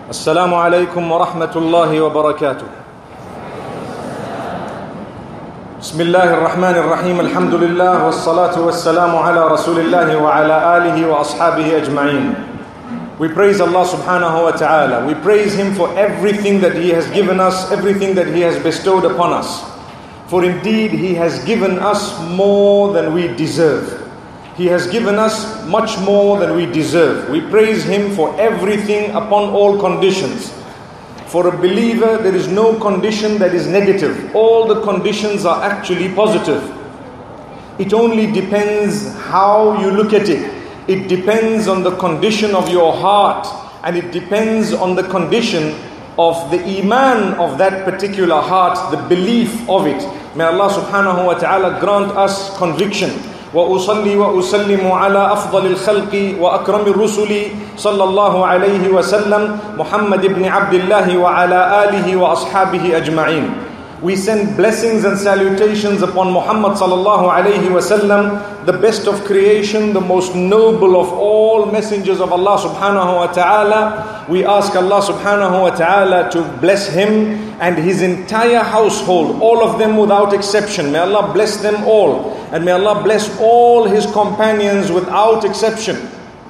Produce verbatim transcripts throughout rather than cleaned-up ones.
السلام عليكم ورحمة الله وبركاته. بسم الله الرحمن الرحيم. الحمد لله والصلاة والسلام على رسول الله وعلى آله وأصحابه أجمعين. We praise Allah subhanahu wa ta'ala. We praise Him for everything that He has given us, everything that He has bestowed upon us. For indeed He has given us more than we deserve. He has given us much more than we deserve. We praise Him for everything upon all conditions. For a believer, there is no condition that is negative. All the conditions are actually positive. It only depends how you look at it. It depends on the condition of your heart, and it depends on the condition of the iman of that particular heart, the belief of it. May Allah subhanahu wa ta'ala grant us conviction. وأصلي وأسلم على أفضل الخلق وأكرم الرسل صلى الله عليه وسلم محمد بن عبد الله وعلى آله وأصحابه أجمعين. We send blessings and salutations upon Muhammad sallallahu alayhi wasallam, the best of creation, the most noble of all messengers of Allah subhanahu wa ta'ala. We ask Allah subhanahu wa ta'ala to bless him and his entire household, all of them without exception. May Allah bless them all. And may Allah bless all his companions without exception.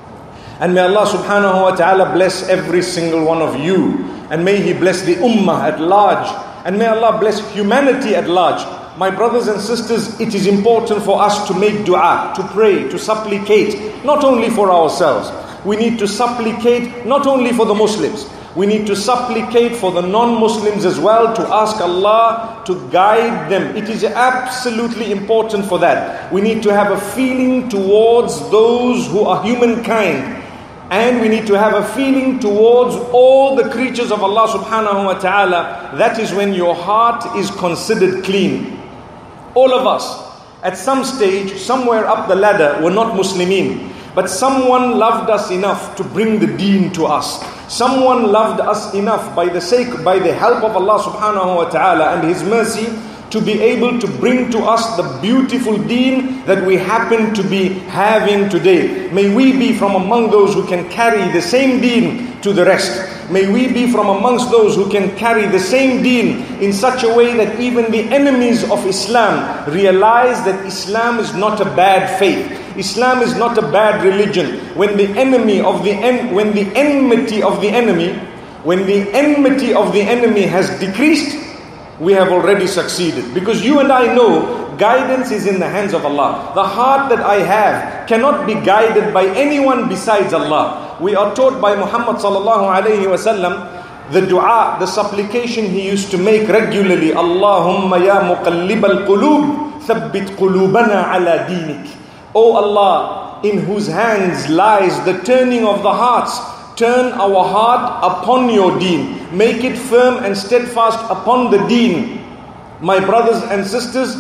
And may Allah subhanahu wa ta'ala bless every single one of you. And may He bless the ummah at large. And may Allah bless humanity at large. My brothers and sisters, it is important for us to make dua, to pray, to supplicate, not only for ourselves. We need to supplicate not only for the Muslims. We need to supplicate for the non-Muslims as well, to ask Allah to guide them. It is absolutely important for that. We need to have a feeling towards those who are humankind. And we need to have a feeling towards all the creatures of Allah subhanahu wa ta'ala. That is when your heart is considered clean. All of us, at some stage, somewhere up the ladder, were not Muslimin. But someone loved us enough to bring the deen to us. Someone loved us enough by the sake, by the help of Allah subhanahu wa ta'ala and His mercy, to be able to bring to us the beautiful deen that we happen to be having today. May we be from among those who can carry the same deen to the rest. May we be from amongst those who can carry the same deen in such a way that even the enemies of Islam realize that Islam is not a bad faith. Islam is not a bad religion. When the enemy of the en- when the enmity of the enemy, when the enmity of the enemy has decreased, we have already succeeded. Because you and I know guidance is in the hands of Allah. The heart that I have cannot be guided by anyone besides Allah. We are taught by Muhammad sallallahu alayhi wa sallam the dua, the supplication he used to make regularly. Allahumma ya muqallib al-qulub, thabbit qulubana ala dinik. O Allah, in whose hands lies the turning of the hearts, turn our heart upon your deen. Make it firm and steadfast upon the deen. My brothers and sisters,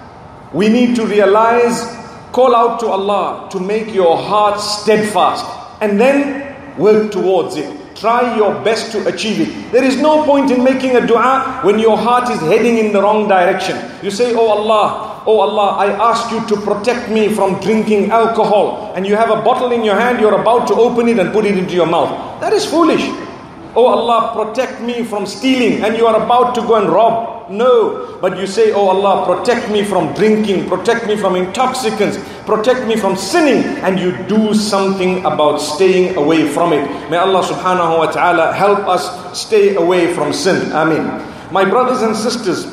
we need to realize, call out to Allah to make your heart steadfast. And then work towards it. Try your best to achieve it. There is no point in making a dua when your heart is heading in the wrong direction. You say, Oh Allah, Oh Allah, I ask you to protect me from drinking alcohol. And you have a bottle in your hand, you're about to open it and put it into your mouth. That is foolish. Oh Allah, protect me from stealing, and you are about to go and rob. No, but you say, Oh Allah, protect me from drinking, protect me from intoxicants, protect me from sinning, and you do something about staying away from it. May Allah subhanahu wa ta'ala help us stay away from sin. Ameen. My brothers and sisters,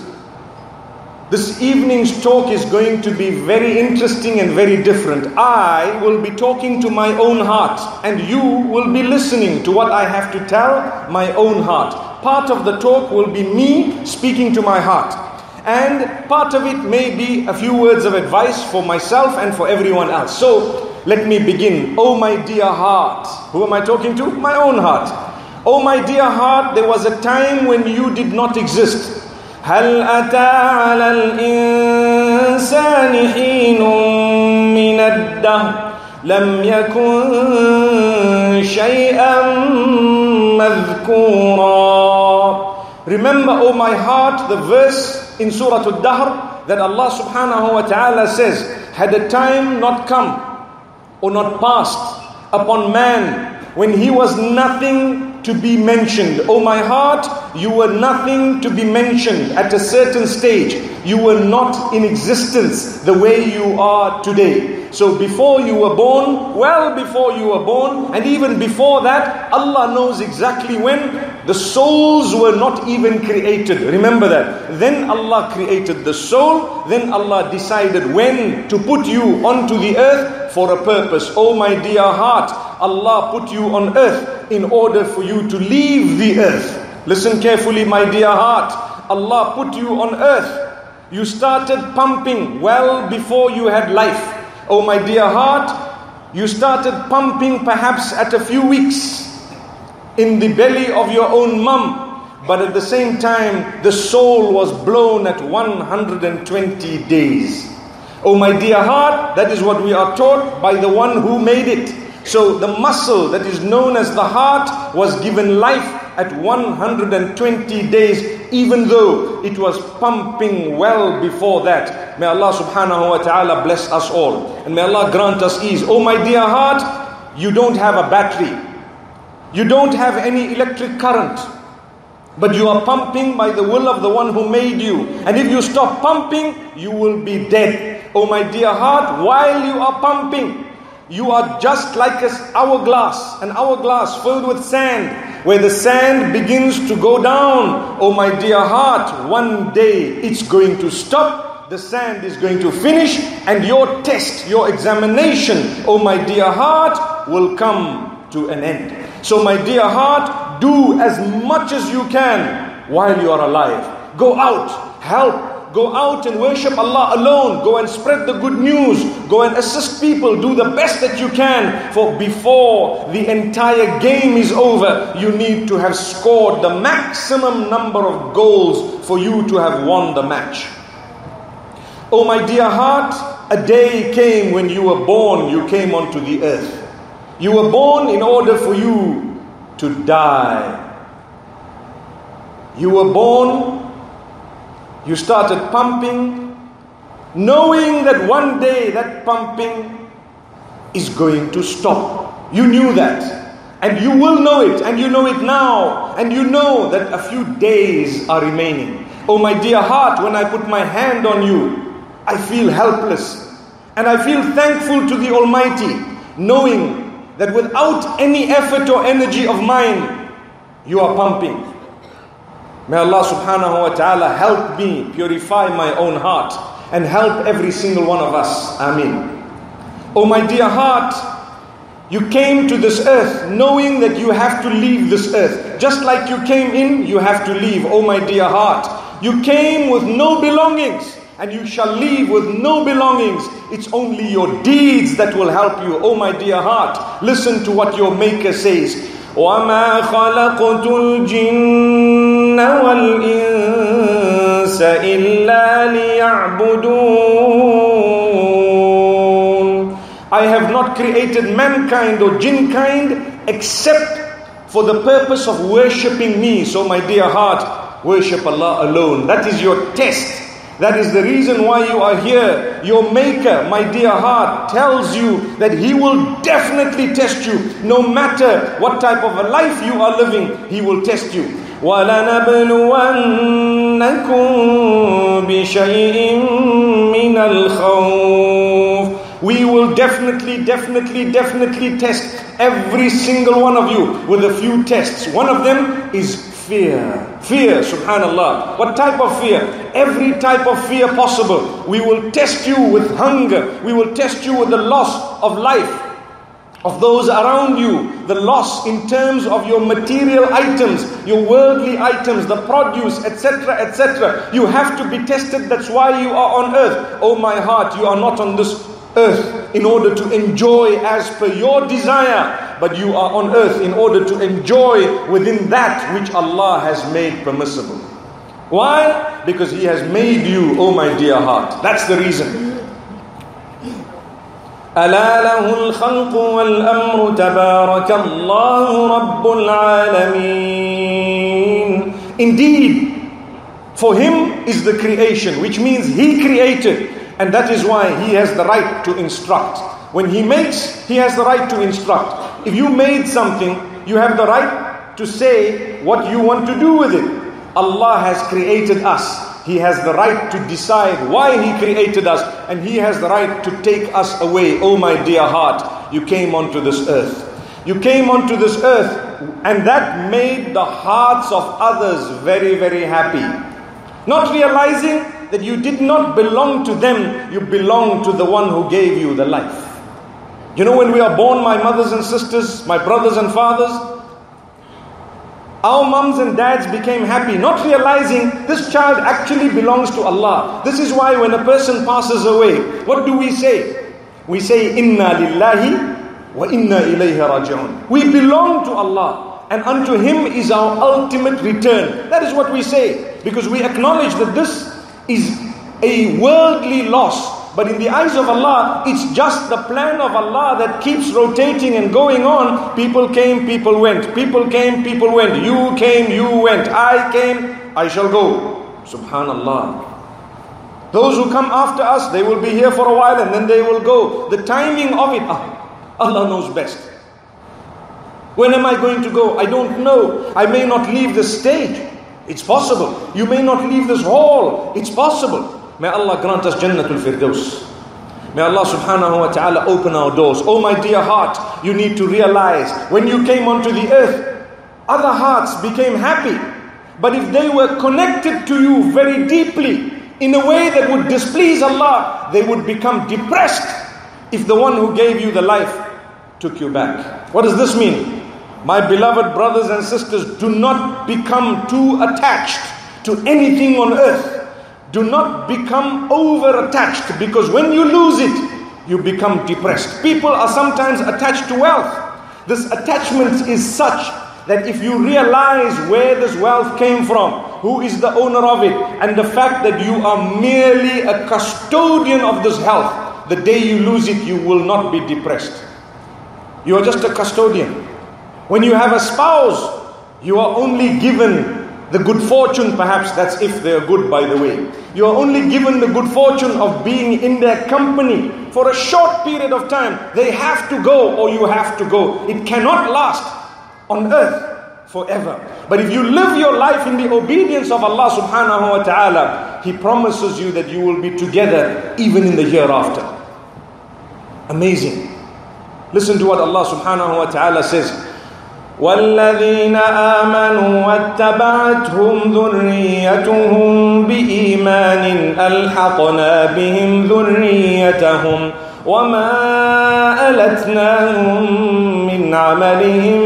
this evening's talk is going to be very interesting and very different. I will be talking to my own heart, and you will be listening to what I have to tell my own heart. Part of the talk will be me speaking to my heart, and part of it may be a few words of advice for myself and for everyone else. So let me begin. Oh my dear heart. Who am I talking to? My own heart. Oh my dear heart, there was a time when you did not exist. هل أتى على الإنسان حين من الدهر لم يكن شيئا مذكورا. Remember, O my heart, the verse in Surah Al-Dahr that Allah subhanahu wa ta'ala says, had a time not come or not passed upon man when he was nothing to be mentioned. Oh my heart, you were nothing to be mentioned at a certain stage. You were not in existence the way you are today. So before you were born, well before you were born, and even before that, Allah knows exactly when. The souls were not even created. Remember that. Then Allah created the soul. Then Allah decided when to put you onto the earth for a purpose. Oh my dear heart, Allah put you on earth in order for you to leave the earth. Listen carefully, my dear heart. Allah put you on earth. You started pumping well before you had life. Oh my dear heart, you started pumping perhaps at a few weeks in the belly of your own mum. But at the same time, the soul was blown at one hundred twenty days. Oh my dear heart, that is what we are taught by the one who made it. So the muscle that is known as the heart was given life at one hundred twenty days, even though it was pumping well before that. May Allah subhanahu wa ta'ala bless us all. And may Allah grant us ease. Oh my dear heart, you don't have a battery. You don't have any electric current. But you are pumping by the will of the one who made you. And if you stop pumping, you will be dead. Oh my dear heart, while you are pumping, you are just like an hourglass, an hourglass filled with sand, where the sand begins to go down. Oh my dear heart, one day it's going to stop, the sand is going to finish, and your test, your examination, oh my dear heart, will come to an end. So my dear heart, do as much as you can while you are alive. Go out, help. Go out and worship Allah alone. Go and spread the good news. Go and assist people. Do the best that you can. For before the entire game is over, you need to have scored the maximum number of goals for you to have won the match. Oh my dear heart, a day came when you were born, you came onto the earth. You were born in order for you to die. You were born. You started pumping, knowing that one day that pumping is going to stop. You knew that. And you will know it. And you know it now. And you know that a few days are remaining. Oh my dear heart, when I put my hand on you, I feel helpless. And I feel thankful to the Almighty, knowing that without any effort or energy of mine, you are pumping. May Allah subhanahu wa ta'ala help me purify my own heart and help every single one of us. Ameen. Oh my dear heart, you came to this earth knowing that you have to leave this earth. Just like you came in, you have to leave. Oh my dear heart, you came with no belongings and you shall leave with no belongings. It's only your deeds that will help you. Oh my dear heart, listen to what your Maker says. وَمَا خَلَقْتُ الْجِنَّ وَالْإِنسَ إِلَّا لِيَعْبُدُونَ. I have not created mankind or jinn kind except for the purpose of worshipping me. So my dear heart, worship Allah alone. That is your test. That is the reason why you are here. Your Maker, my dear heart, tells you that He will definitely test you. No matter what type of a life you are living, He will test you. وَلَنَبْلُوَنَّكُمْ بِشَيْءٍ مِّنَ الْخَوْفِ. We will definitely, definitely, definitely test every single one of you with a few tests. One of them is fear. Fear, subhanallah. What type of fear? Every type of fear possible. We will test you with hunger. We will test you with the loss of life, of those around you. The loss in terms of your material items, your worldly items, the produce, et cetera, et cetera. You have to be tested. That's why you are on earth. Oh my heart, you are not on this earth in order to enjoy as per your desire, but you are on earth in order to enjoy within that which Allah has made permissible. Why? Because He has made you, oh my dear heart. That's the reason. أَلَا لَهُ الْخَلْقُ وَالْأَمْرُ تَبَارَكَ اللَّهُ رَبُّ الْعَالَمِينَ. Indeed, for Him is the creation, which means He created. And that is why He has the right to instruct. When He makes, He has the right to instruct. If you made something, you have the right to say what you want to do with it. Allah has created us. He has the right to decide why He created us, and He has the right to take us away. Oh my dear heart, you came onto this earth. You came onto this earth, and that made the hearts of others very, very happy. Not realizing that you did not belong to them, you belong to the one who gave you the life. You know, when we are born, my mothers and sisters, my brothers and fathers, our mums and dads became happy, not realizing this child actually belongs to Allah. This is why when a person passes away, what do we say? We say, Inna lillahi wa inna ilayhi raji'un. We belong to Allah, and unto Him is our ultimate return. That is what we say, because we acknowledge that this is a worldly loss. But in the eyes of Allah, it's just the plan of Allah that keeps rotating and going on. People came, people went. People came, people went. You came, you went. I came, I shall go. Subhanallah. Those who come after us, they will be here for a while and then they will go. The timing of it, Allah knows best. When am I going to go? I don't know. I may not leave this stage. It's possible. You may not leave this hall. It's possible. May Allah grant us Jannatul Firdaus. May Allah subhanahu wa ta'ala open our doors. Oh my dear heart, you need to realize, when you came onto the earth, other hearts became happy. But if they were connected to you very deeply, in a way that would displease Allah, they would become depressed if the one who gave you the life took you back. What does this mean? My beloved brothers and sisters, do not become too attached to anything on earth. Do not become over-attached, because when you lose it, you become depressed. People are sometimes attached to wealth. This attachment is such that if you realize where this wealth came from, who is the owner of it, and the fact that you are merely a custodian of this health, the day you lose it, you will not be depressed. You are just a custodian. When you have a spouse, you are only given the good fortune, perhaps that's if they are good, by the way. You are only given the good fortune of being in their company for a short period of time. They have to go, or you have to go. It cannot last on earth forever. But if you live your life in the obedience of Allah subhanahu wa ta'ala, He promises you that you will be together even in the hereafter. Amazing. Listen to what Allah subhanahu wa ta'ala says. وَالَّذِينَ آمَنُوا وَاتَّبَعَتْهُمْ ذُرِّيَّتُهُمْ بِإِيمَانٍ أَلْحَقْنَا بِهِمْ ذُرِّيَّتَهُمْ وَمَا أَلَتْنَاهُمْ مِنْ عَمَلِهِمْ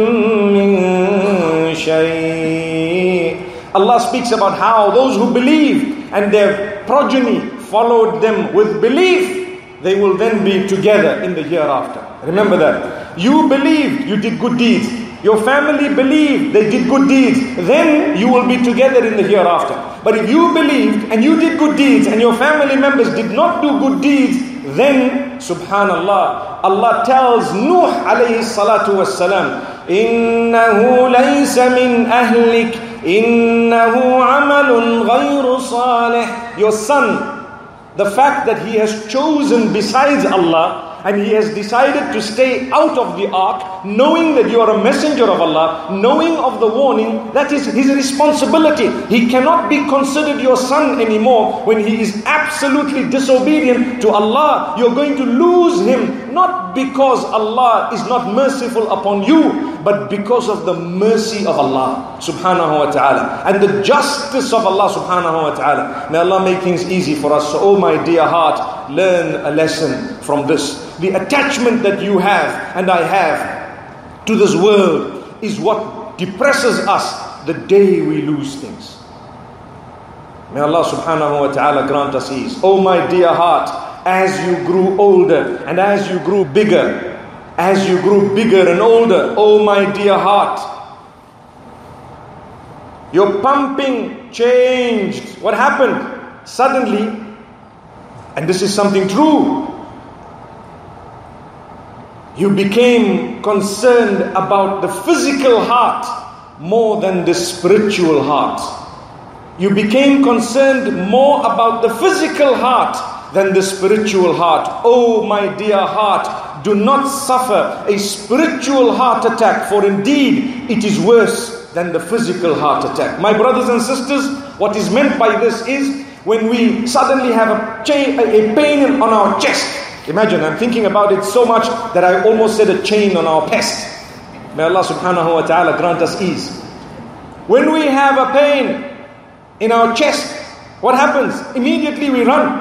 مِنْ شَيْءٍ. Allah speaks about how those who believed and their progeny followed them with belief, they will then be together in the hereafter. Remember that. You believed, you did good deeds. Your family believed, they did good deeds. Then you will be together in the hereafter. But if you believed and you did good deeds and your family members did not do good deeds, then, subhanallah, Allah tells Nuh alayhi salatu wassalam, إِنَّهُ لَيْسَ مِنْ أَهْلِكَ إِنَّهُ عَمَلٌ غَيْرُ صَالِحٍ. Your son, the fact that he has chosen besides Allah, and he has decided to stay out of the ark, knowing that you are a messenger of Allah, knowing of the warning, that is his responsibility. He cannot be considered your son anymore when he is absolutely disobedient to Allah. You're going to lose him, not because Allah is not merciful upon you, but because of the mercy of Allah subhanahu wa ta'ala and the justice of Allah subhanahu wa ta'ala. May Allah make things easy for us. So, oh my dear heart, learn a lesson from this. The attachment that you have and I have to this world is what depresses us the day we lose things. May Allah subhanahu wa ta'ala grant us ease. Oh my dear heart, as you grew older and as you grew bigger, as you grew bigger and older, oh my dear heart, your pumping changed. What happened? Suddenly, and this is something true, you became concerned about the physical heart more than the spiritual heart. You became concerned more about the physical heart than the spiritual heart. Oh my dear heart, do not suffer a spiritual heart attack, for indeed it is worse than the physical heart attack. My brothers and sisters, what is meant by this is when we suddenly have a, chain, a pain on our chest. Imagine, I'm thinking about it so much that I almost said a chain on our chest. May Allah subhanahu wa ta'ala grant us ease. When we have a pain in our chest, what happens? Immediately we run.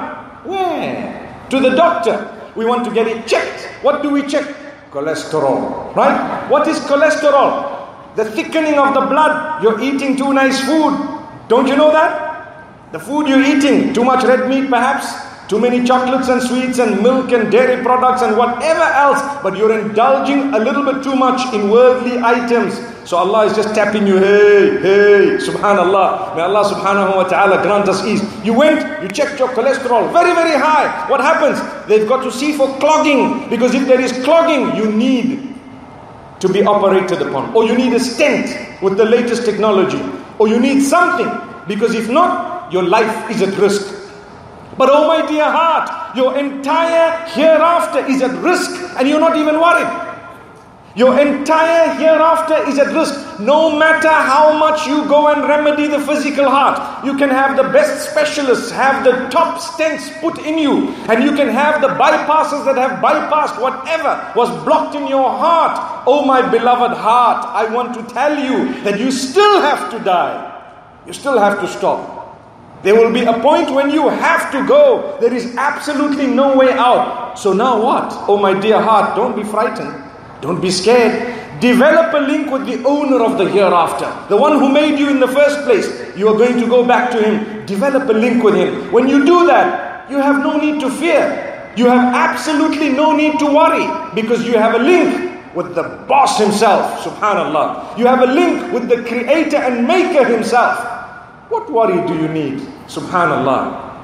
Where? To the doctor. We want to get it checked. What do we check? Cholesterol. Right? What is cholesterol? The thickening of the blood. You're eating too nice food. Don't you know that? The food you're eating, too much red meat perhaps, too many chocolates and sweets and milk and dairy products and whatever else, but you're indulging a little bit too much in worldly items. So Allah is just tapping you, hey, hey, subhanallah. May Allah subhanahu wa ta'ala grant us ease. You went, you checked your cholesterol, very, very high. What happens? They've got to see for clogging, because if there is clogging, you need to be operated upon. Or you need a stent with the latest technology. Or you need something, because if not, your life is at risk. But oh my dear heart, your entire hereafter is at risk, and you're not even worried. Your entire hereafter is at risk. No matter how much you go and remedy the physical heart, you can have the best specialists, have the top stents put in you, and you can have the bypasses that have bypassed whatever was blocked in your heart. Oh my beloved heart, I want to tell you that you still have to die. You still have to stop. There will be a point when you have to go. There is absolutely no way out. So now what? Oh my dear heart, don't be frightened. Don't be scared. Develop a link with the owner of the hereafter. The one who made you in the first place. You are going to go back to him. Develop a link with him. When you do that, you have no need to fear. You have absolutely no need to worry, because you have a link with the boss himself, subhanallah. You have a link with the creator and maker himself. What worry do you need? Subhanallah.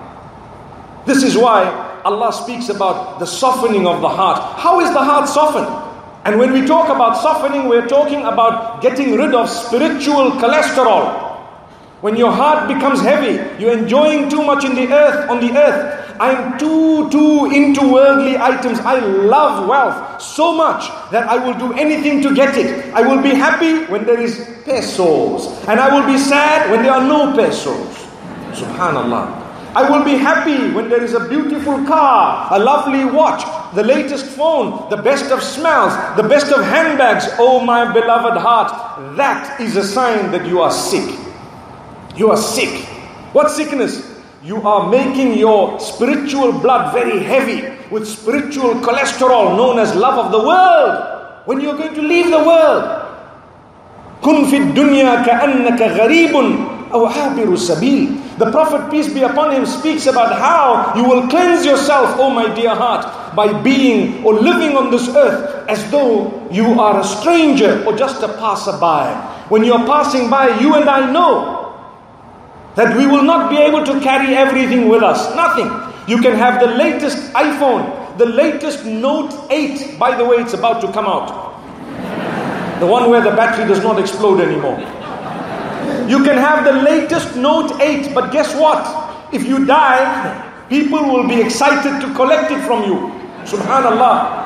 This is why Allah speaks about the softening of the heart. How is the heart softened? And when we talk about softening, we're talking about getting rid of spiritual cholesterol. When your heart becomes heavy, you're enjoying too much in the earth, on the earth. I'm too, too into worldly items. I love wealth so much that I will do anything to get it. I will be happy when there is pesos. And I will be sad when there are no pesos. Subhanallah. I will be happy when there is a beautiful car, a lovely watch, the latest phone, the best of smells, the best of handbags. Oh my beloved heart, that is a sign that you are sick. You are sick. What sickness? You are making your spiritual blood very heavy with spiritual cholesterol known as love of the world. When you are going to leave the world, kun fi dunya ka'annaka gharibun aw habiru sabil. The Prophet, peace be upon him, speaks about how you will cleanse yourself, oh my dear heart, by being or living on this earth as though you are a stranger or just a passerby. When you are passing by, you and I know that we will not be able to carry everything with us. Nothing. You can have the latest iPhone, the latest Note eight. By the way, it's about to come out. The one where the battery does not explode anymore. You can have the latest Note eight, but guess what? If you die, people will be excited to collect it from you. Subhanallah.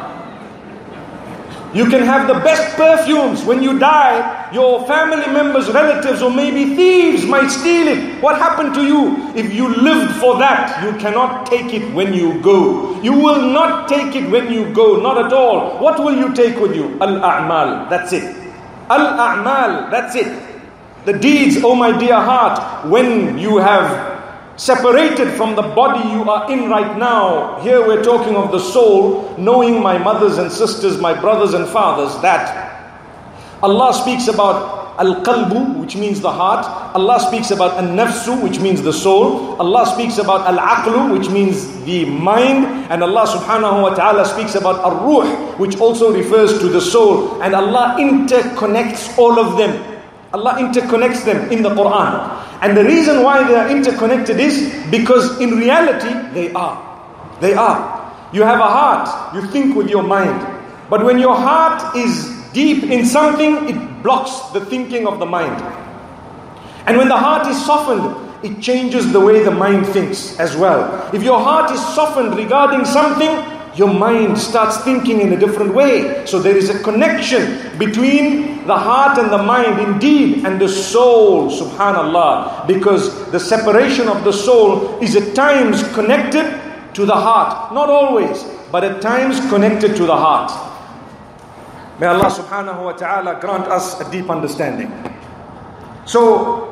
You can have the best perfumes. When you die, your family members, relatives, or maybe thieves might steal it. What happened to you? If you lived for that, you cannot take it when you go. You will not take it when you go, not at all. What will you take with you? Al-a'mal, that's it. Al-a'mal, that's it. The deeds, oh my dear heart, when you have separated from the body you are in right now. Here we're talking of the soul, knowing my mothers and sisters, my brothers and fathers, that Allah speaks about al-qalbu, which means the heart. Allah speaks about al-nafsu, which means the soul. Allah speaks about al-aqlu, which means the mind. And Allah subhanahu wa ta'ala speaks about al-ruh, which also refers to the soul. And Allah interconnects all of them. Allah interconnects them in the Quran. And the reason why they are interconnected is because in reality they are. They are. You have a heart, you think with your mind. But when your heart is deep in something, it blocks the thinking of the mind. And when the heart is softened, it changes the way the mind thinks as well. If your heart is softened regarding something, your mind starts thinking in a different way. So there is a connection between the heart and the mind indeed, and the soul, subhanallah, because the separation of the soul is at times connected to the heart. Not always, but at times connected to the heart. May Allah subhanahu wa ta'ala grant us a deep understanding. So,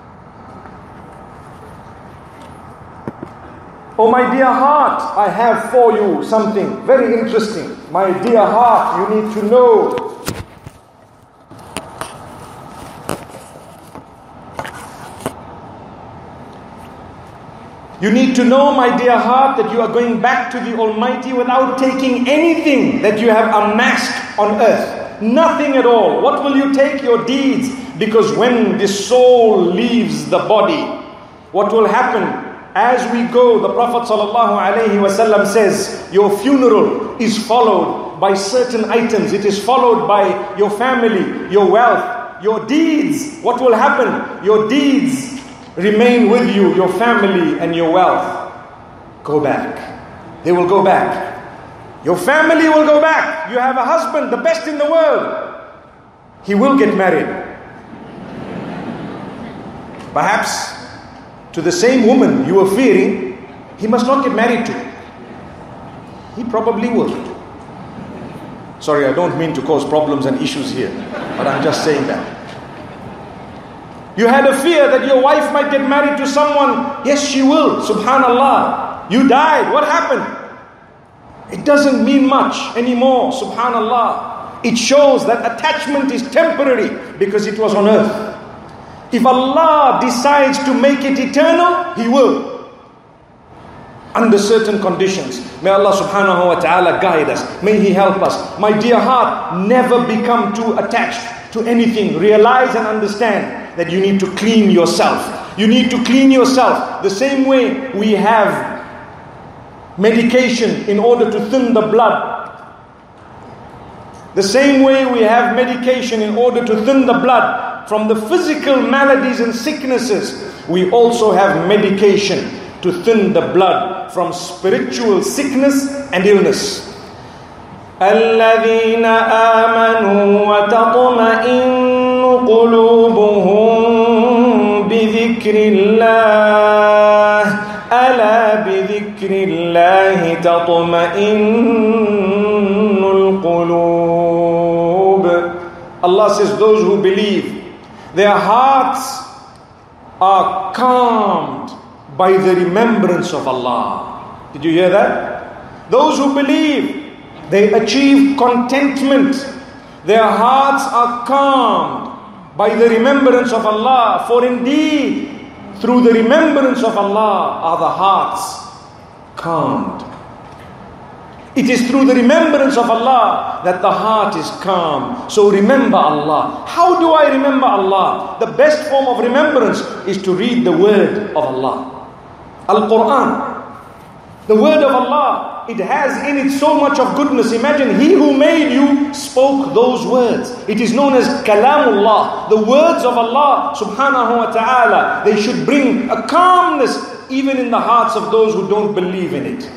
oh my dear heart, I have for you something very interesting. My dear heart, you need to know. You need to know, my dear heart, that you are going back to the Almighty without taking anything that you have amassed on earth. Nothing at all. What will you take? Your deeds. Because when the soul leaves the body, what will happen? As we go, the Prophet ﷺ says, your funeral is followed by certain items. It is followed by your family, your wealth, your deeds. What will happen? Your deeds remain with you, your family and your wealth. Go back. They will go back. Your family will go back. You have a husband, the best in the world. He will get married. Perhaps to the same woman you were fearing, he must not get married to. He probably will. Sorry, I don't mean to cause problems and issues here, but I'm just saying that. You had a fear that your wife might get married to someone. Yes, she will. Subhanallah. You died. What happened? It doesn't mean much anymore. Subhanallah. It shows that attachment is temporary because it was on earth. If Allah decides to make it eternal, He will. Under certain conditions. May Allah subhanahu wa ta'ala guide us. May He help us. My dear heart, never become too attached to anything. Realize and understand that you need to clean yourself. You need to clean yourself. The same way we have medication in order to thin the blood. The same way we have medication in order to thin the blood from the physical maladies and sicknesses, we also have medication to thin the blood from spiritual sickness and illness. الَّذِينَ آمَنُوا وَتَطْمَئِنُّ قُلُوبُهُم بِذِكْرِ اللَّهِ أَلَا بِذِكْرِ اللَّهِ تَطْمَئِنُّ الْقُلُوبُ. Allah says those who believe, their hearts are calmed by the remembrance of Allah. Did you hear that? Those who believe, they achieve contentment. Their hearts are calmed by the remembrance of Allah. For indeed, through the remembrance of Allah are the hearts calmed. It is through the remembrance of Allah that the heart is calm. So remember Allah. How do I remember Allah? The best form of remembrance is to read the word of Allah. Al-Quran. The word of Allah. It has in it so much of goodness. Imagine, He who made you spoke those words. It is known as Kalamullah, the words of Allah subhanahu wa ta'ala. They should bring a calmness even in the hearts of those who don't believe in it.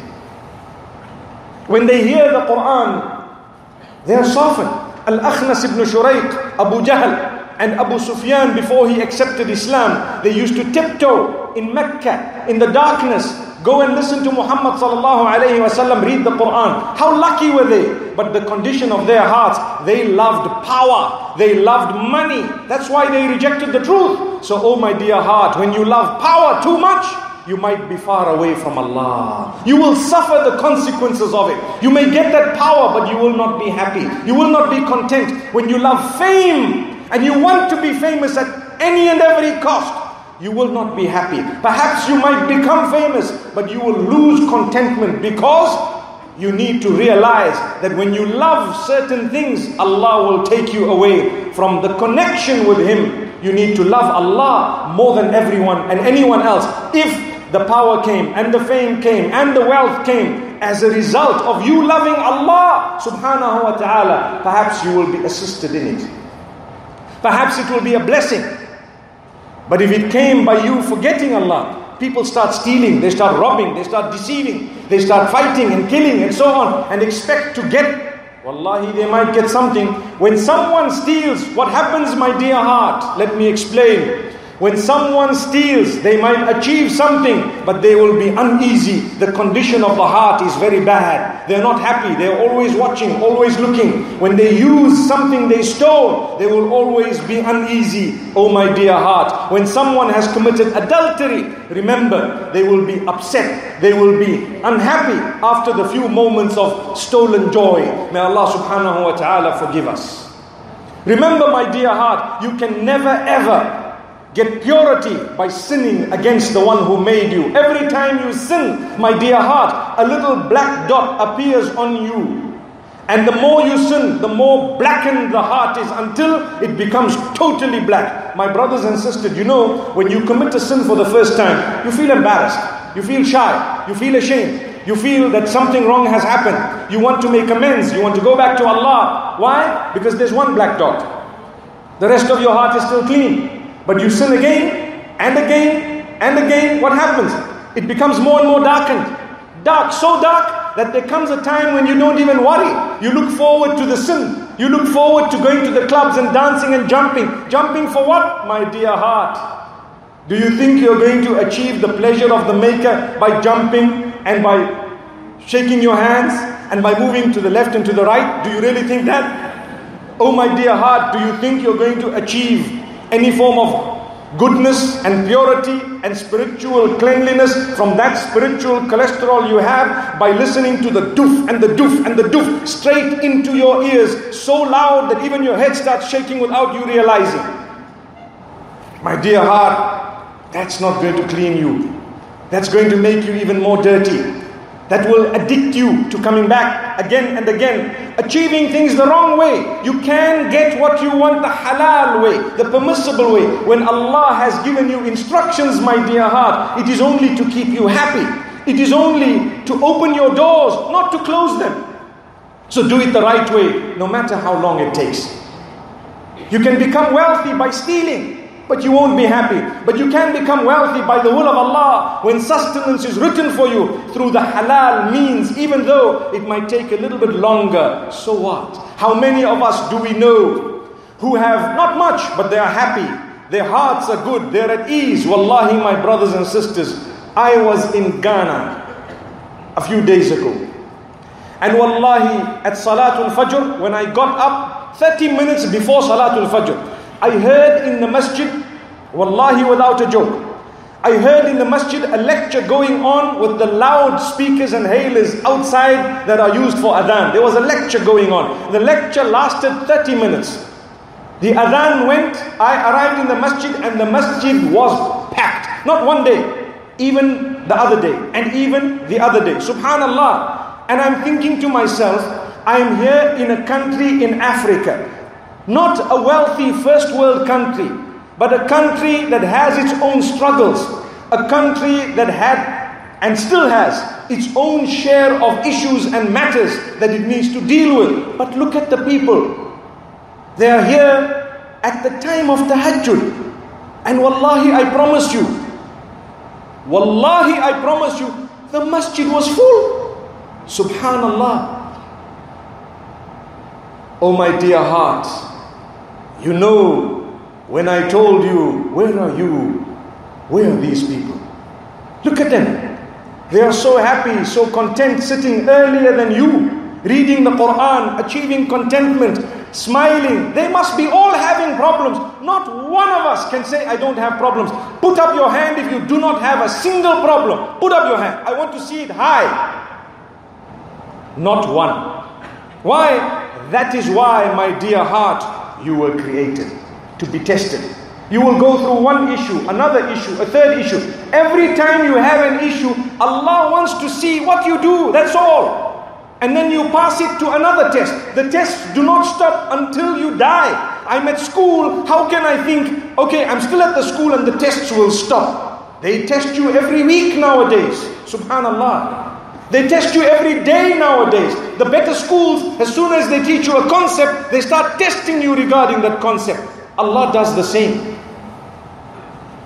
When they hear the Quran, they are softened. Al-Akhnas ibn Shuraiq, Abu Jahl and Abu Sufyan, before he accepted Islam, they used to tiptoe in Mecca in the darkness. Go and listen to Muhammad sallallahu alayhi wa sallam read the Quran. How lucky were they? But the condition of their hearts, they loved power. They loved money. That's why they rejected the truth. So, oh my dear heart, when you love power too much, you might be far away from Allah. You will suffer the consequences of it. You may get that power, but you will not be happy. You will not be content. When you love fame, and you want to be famous at any and every cost, you will not be happy. Perhaps you might become famous, but you will lose contentment because you need to realize that when you love certain things, Allah will take you away from the connection with Him. You need to love Allah more than everyone and anyone else. If the power came and the fame came and the wealth came as a result of you loving Allah subhanahu wa ta'ala, perhaps you will be assisted in it. Perhaps it will be a blessing. But if it came by you forgetting Allah, people start stealing, they start robbing, they start deceiving. They start fighting and killing and so on and expect to get, wallahi, they might get something. When someone steals, what happens, my dear heart? Let me explain. When someone steals, they might achieve something, but they will be uneasy. The condition of the heart is very bad. They're not happy. They're always watching, always looking. When they use something they stole, they will always be uneasy. Oh my dear heart, when someone has committed adultery, remember, they will be upset. They will be unhappy after the few moments of stolen joy. May Allah subhanahu wa ta'ala forgive us. Remember, my dear heart, you can never ever get purity by sinning against the one who made you. Every time you sin, my dear heart, a little black dot appears on you. And the more you sin, the more blackened the heart is until it becomes totally black. My brothers and sisters, you know, when you commit a sin for the first time, you feel embarrassed, you feel shy, you feel ashamed. You feel that something wrong has happened. You want to make amends. You want to go back to Allah. Why? Because there's one black dot. The rest of your heart is still clean. But you sin again, and again, and again. What happens? It becomes more and more darkened. Dark, so dark that there comes a time when you don't even worry. You look forward to the sin. You look forward to going to the clubs and dancing and jumping. Jumping for what, my dear heart? Do you think you're going to achieve the pleasure of the Maker by jumping and by shaking your hands and by moving to the left and to the right? Do you really think that? Oh my dear heart, do you think you're going to achieve any form of goodness and purity and spiritual cleanliness from that spiritual cholesterol you have by listening to the doof and the doof and the doof straight into your ears, so loud that even your head starts shaking without you realizing? My dear heart, that's not going to clean you. That's going to make you even more dirty. That will addict you to coming back again and again, achieving things the wrong way. You can get what you want the halal way, the permissible way. When Allah has given you instructions, my dear heart, it is only to keep you happy. It is only to open your doors, not to close them. So do it the right way, no matter how long it takes. You can become wealthy by stealing, but you won't be happy. But you can become wealthy by the will of Allah when sustenance is written for you through the halal means, even though it might take a little bit longer. So what? How many of us do we know who have not much, but they are happy? Their hearts are good, they're at ease. Wallahi, my brothers and sisters, I was in Ghana a few days ago. And wallahi, at Salatul Fajr, when I got up thirty minutes before Salatul Fajr, I heard in the masjid, wallahi without a joke, I heard in the masjid a lecture going on with the loud speakers and hailers outside that are used for adhan. There was a lecture going on. The lecture lasted thirty minutes. The adhan went, I arrived in the masjid and the masjid was packed. Not one day, even the other day, and even the other day. Subhanallah. And I'm thinking to myself, I'm here in a country in Africa. Not a wealthy first world country, but a country that has its own struggles. A country that had and still has its own share of issues and matters that it needs to deal with. But look at the people. They are here at the time of Tahajjud. And wallahi, I promise you, wallahi, I promise you, the masjid was full. Subhanallah. Oh my dear heart, you know, when I told you, where are you? Where are these people? Look at them. They are so happy, so content, sitting earlier than you, reading the Quran, achieving contentment, smiling. They must be all having problems. Not one of us can say, I don't have problems. Put up your hand if you do not have a single problem. Put up your hand. I want to see it high. Not one. Why? That is why, my dear heart, you were created to be tested. You will go through one issue, another issue, a third issue. Every time you have an issue, Allah wants to see what you do. That's all. And then you pass it to another test. The tests do not stop until you die. I'm at school. How can I think, okay, I'm still at the school and the tests will stop? They test you every week nowadays. Subhanallah. They test you every day nowadays. The better schools, as soon as they teach you a concept, they start testing you regarding that concept. Allah does the same.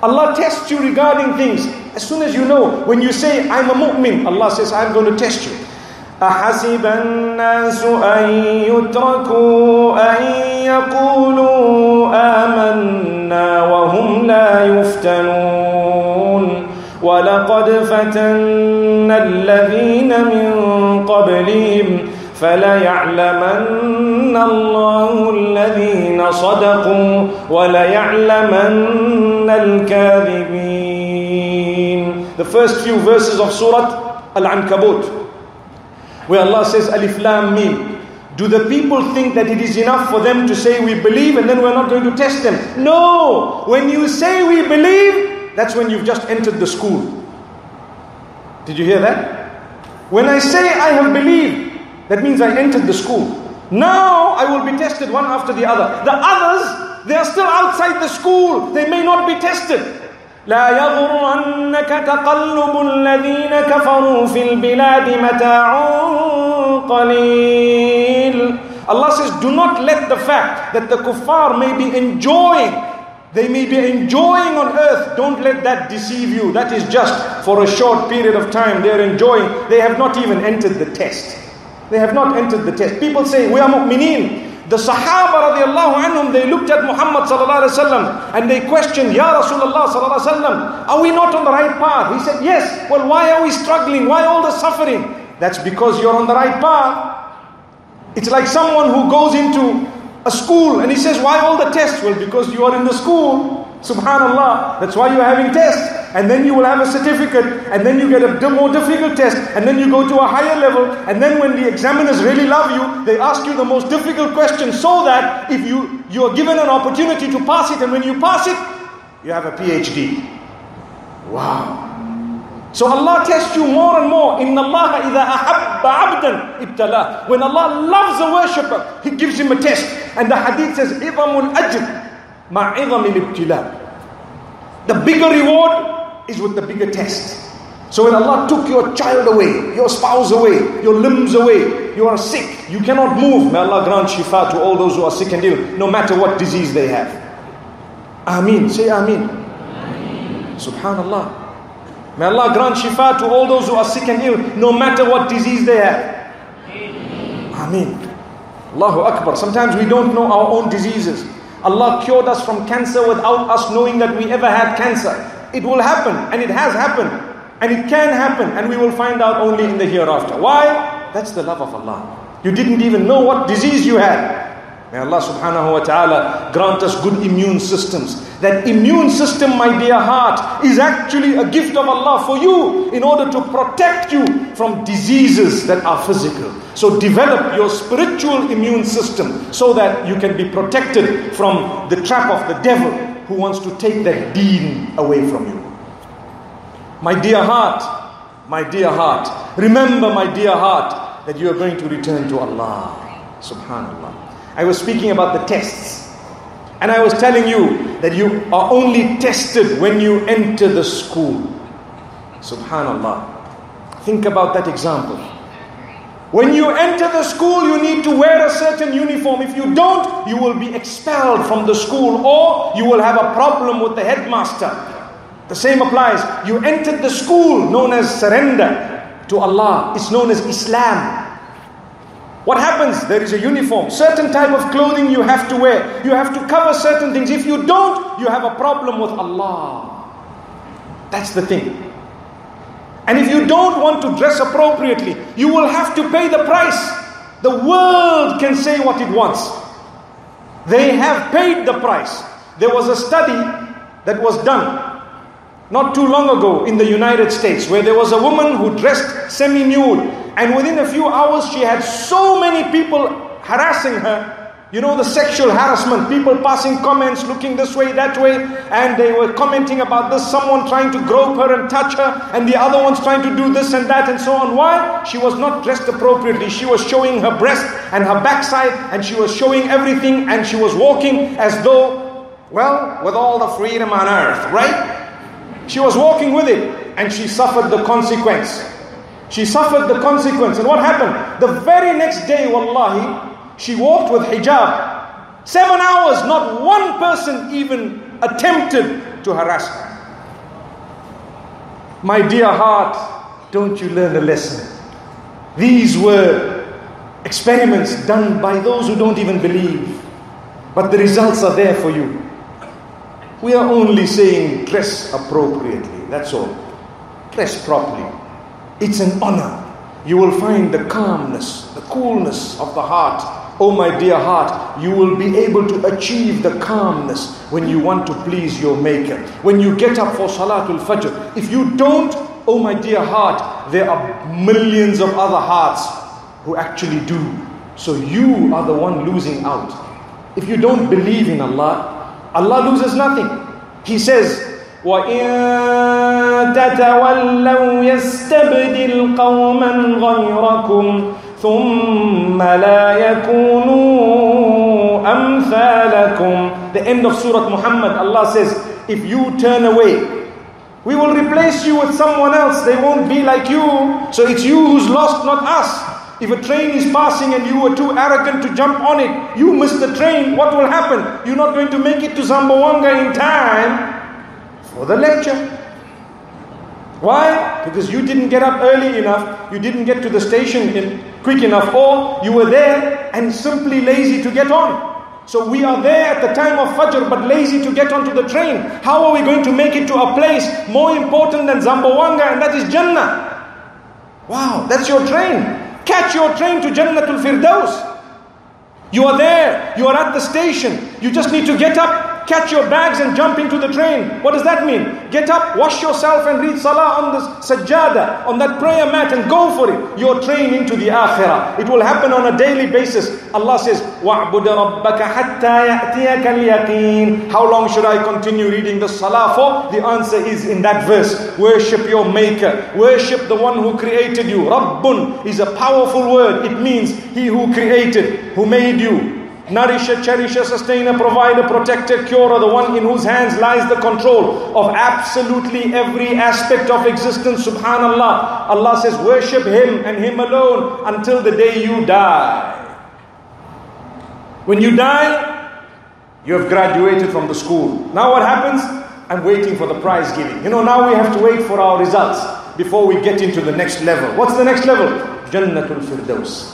Allah tests you regarding things. As soon as you know, when you say, I'm a mu'min, Allah says, I'm going to test you. أَحَسِبَ النَّاسُ أَن يُتْرَكُوا أَن يَقُولُوا آمَنَّا وَهُمْ لَا يُفْتَنُونَ وَلَقَدْ فَتَنَّا الَّذِينَ مِن قَبْلِهِمْ فَلَيَعْلَمَنَّ اللَّهُ الَّذِينَ صَدَقُوا وَلَيَعْلَمَنَّ الْكَاذِبِينَ. The first few verses of Surah Al-Ankabut, where Allah says, Alif Lam Mim. Do the people think that it is enough for them to say we believe and then we're not going to test them? No! When you say we believe, that's when you've just entered the school. Did you hear that? When I say I have believed, that means I entered the school. Now I will be tested one after the other. The others, they are still outside the school. They may not be tested. لا يغرنك تقلب الذين كفروا في البلاد متاع قليل. Allah says, do not let the fact that the kuffar may be enjoying, they may be enjoying on earth, don't let that deceive you. That is just for a short period of time. They are enjoying. They have not even entered the test. They have not entered the test. People say, we are mu'mineen. The Sahaba radiallahu anhum, they looked at Muhammad sallallahu alaihi wasallam and they questioned, Ya Rasulullah sallallahu alaihi wasallam, are we not on the right path? He said, yes. Well, why are we struggling? Why all the suffering? That's because you're on the right path. It's like someone who goes into a school and he says, why all the tests? Well, because you are in the school. Subhanallah. That's why you're having tests. And then you will have a certificate. And then you get a more difficult test. And then you go to a higher level. And then when the examiners really love you, they ask you the most difficult question so that if you, you are given an opportunity to pass it, and when you pass it, you have a PhD. Wow. So Allah tests you more and more. Inna Allah idha ahabba abdan ibtalah. When Allah loves a worshipper, He gives him a test. And the hadith says, idhamul ajr ma'idhamil ibtila. The bigger reward is with the bigger test. So when Allah took your child away, your spouse away, your limbs away, you are sick, you cannot move. May Allah grant shifa to all those who are sick and ill, no matter what disease they have. Ameen. Say Ameen. Ameen. Subhanallah. May Allah grant shifa to all those who are sick and ill, no matter what disease they have. Ameen. Allahu Akbar. Sometimes we don't know our own diseases. Allah cured us from cancer without us knowing that we ever had cancer. It will happen, and it has happened, and it can happen, and we will find out only in the hereafter. Why? That's the love of Allah. You didn't even know what disease you had. May Allah subhanahu wa ta'ala grant us good immune systems. That immune system, my dear heart, is actually a gift of Allah for you in order to protect you from diseases that are physical. So develop your spiritual immune system so that you can be protected from the trap of the devil who wants to take that deen away from you. My dear heart, my dear heart, remember my dear heart that you are going to return to Allah. Subhanallah. I was speaking about the tests. And I was telling you that you are only tested when you enter the school. Subhanallah. Think about that example. When you enter the school, you need to wear a certain uniform. If you don't, you will be expelled from the school, or you will have a problem with the headmaster. The same applies. You entered the school known as surrender to Allah. It's known as Islam. What happens? There is a uniform. Certain type of clothing you have to wear. You have to cover certain things. If you don't, you have a problem with Allah. That's the thing. And if you don't want to dress appropriately, you will have to pay the price. The world can say what it wants. They have paid the price. There was a study that was done not too long ago in the United States, where there was a woman who dressed semi-nude. And within a few hours, she had so many people harassing her. You know, the sexual harassment, people passing comments, looking this way, that way, and they were commenting about this, someone trying to grope her and touch her, and the other one's trying to do this and that and so on. Why? She was not dressed appropriately. She was showing her breast and her backside, and she was showing everything, and she was walking as though, well, with all the freedom on earth, right? She was walking with it, and she suffered the consequence. She suffered the consequence. And what happened? The very next day, wallahi, she walked with hijab. Seven hours, not one person even attempted to harass her. My dear heart, don't you learn a lesson? These were experiments done by those who don't even believe. But the results are there for you. We are only saying dress appropriately, that's all. Dress properly. It's an honor. You will find the calmness, the coolness of the heart. Oh my dear heart, you will be able to achieve the calmness when you want to please your Maker. When you get up for Salatul Fajr. If you don't, oh my dear heart, there are millions of other hearts who actually do. So you are the one losing out. If you don't believe in Allah, Allah loses nothing. He says, وَإِن تَتَوَلَّوْا يَسْتَبْدِلْ قَوْمًا غَيْرَكُمْ ثُمَّ لَا يَكُونُوا أَمْثَالَكُمْ. The end of Surah Muhammad, Allah says, if you turn away, we will replace you with someone else. They won't be like you. So it's you who's lost, not us. If a train is passing and you were too arrogant to jump on it, you missed the train, what will happen? You're not going to make it to Zamboanga in time for the lecture. Why? Because you didn't get up early enough, you didn't get to the station in quick enough, or you were there and simply lazy to get on. So we are there at the time of Fajr but lazy to get onto the train. How are we going to make it to a place more important than Zamboanga, and that is Jannah? Wow, that's your train. Catch your train to Jannatul Firdaus. You are there, you are at the station. You just need to get up, catch your bags and jump into the train. What does that mean? Get up, wash yourself and read salah on the sajjada, on that prayer mat, and go for it. Your train into the akhirah. It will happen on a daily basis. Allah says, وَعْبُدَ رَبَّكَ حَتَّى يَأْتِيَكَ الْيَقِينَ. How long should I continue reading the salah for? The answer is in that verse. Worship your Maker. Worship the one who created you. Rabbun is a powerful word. It means He who created, who made you. Nourisher, cherisher, sustainer, provider, protector, curer, the one in whose hands lies the control of absolutely every aspect of existence. Subhanallah. Allah says, worship Him and Him alone until the day you die. When you die, you have graduated from the school. Now what happens? I'm waiting for the prize giving. You know, now we have to wait for our results before we get into the next level. What's the next level? Jannatul Firdaus.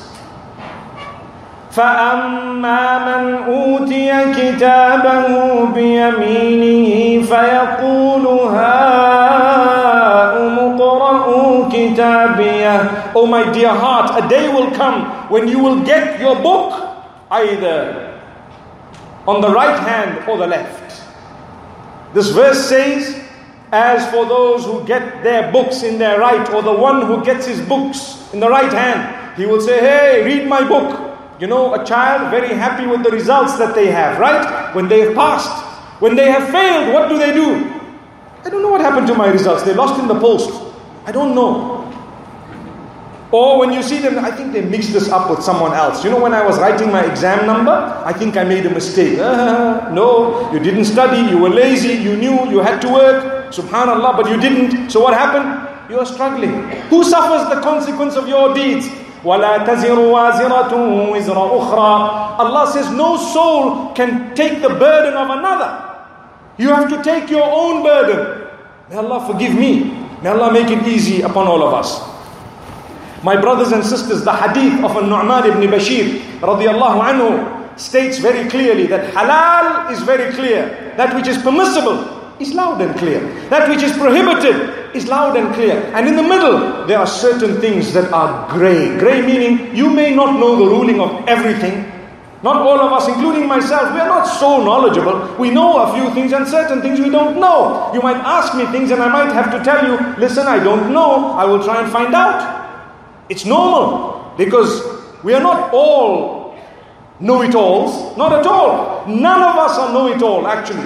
فَأَمَّا مَنْ أُوتِيَ كِتَابَهُ بِيَمِينِهِ فَيَقُولُ هَاؤُمُ اقْرَءُوا كِتَابِيَهْ. Oh my dear heart, a day will come when you will get your book either on the right hand or the left. This verse says, as for those who get their books in their right, or the one who gets his books in the right hand, he will say, hey, read my book. You know, a child very happy with the results that they have, right? When they have passed. When they have failed, what do they do? I don't know what happened to my results. They lost in the post. I don't know. Or when you see them, I think they mixed this up with someone else. You know, when I was writing my exam number, I think I made a mistake. Uh, no, you didn't study, you were lazy, you knew you had to work. Subhanallah, but you didn't. So what happened? You are struggling. Who suffers the consequence of your deeds? وَلَا تَزِرُ وَازِرَةٌ وِزْرَ أُخْرَى. Allah says no soul can take the burden of another. You have to take your own burden. May Allah forgive me. May Allah make it easy upon all of us. My brothers and sisters, the hadith of An-Nu'man ibn Bashir radiyallahu anhu states very clearly that halal is very clear. That which is permissible is loud and clear. That which is prohibited is loud and clear. And in the middle, there are certain things that are grey. Grey meaning you may not know the ruling of everything. Not all of us, including myself, we are not so knowledgeable. We know a few things and certain things we don't know. You might ask me things and I might have to tell you, listen, I don't know. I will try and find out. It's normal because we are not all know-it-alls. Not at all. None of us are know-it-all actually.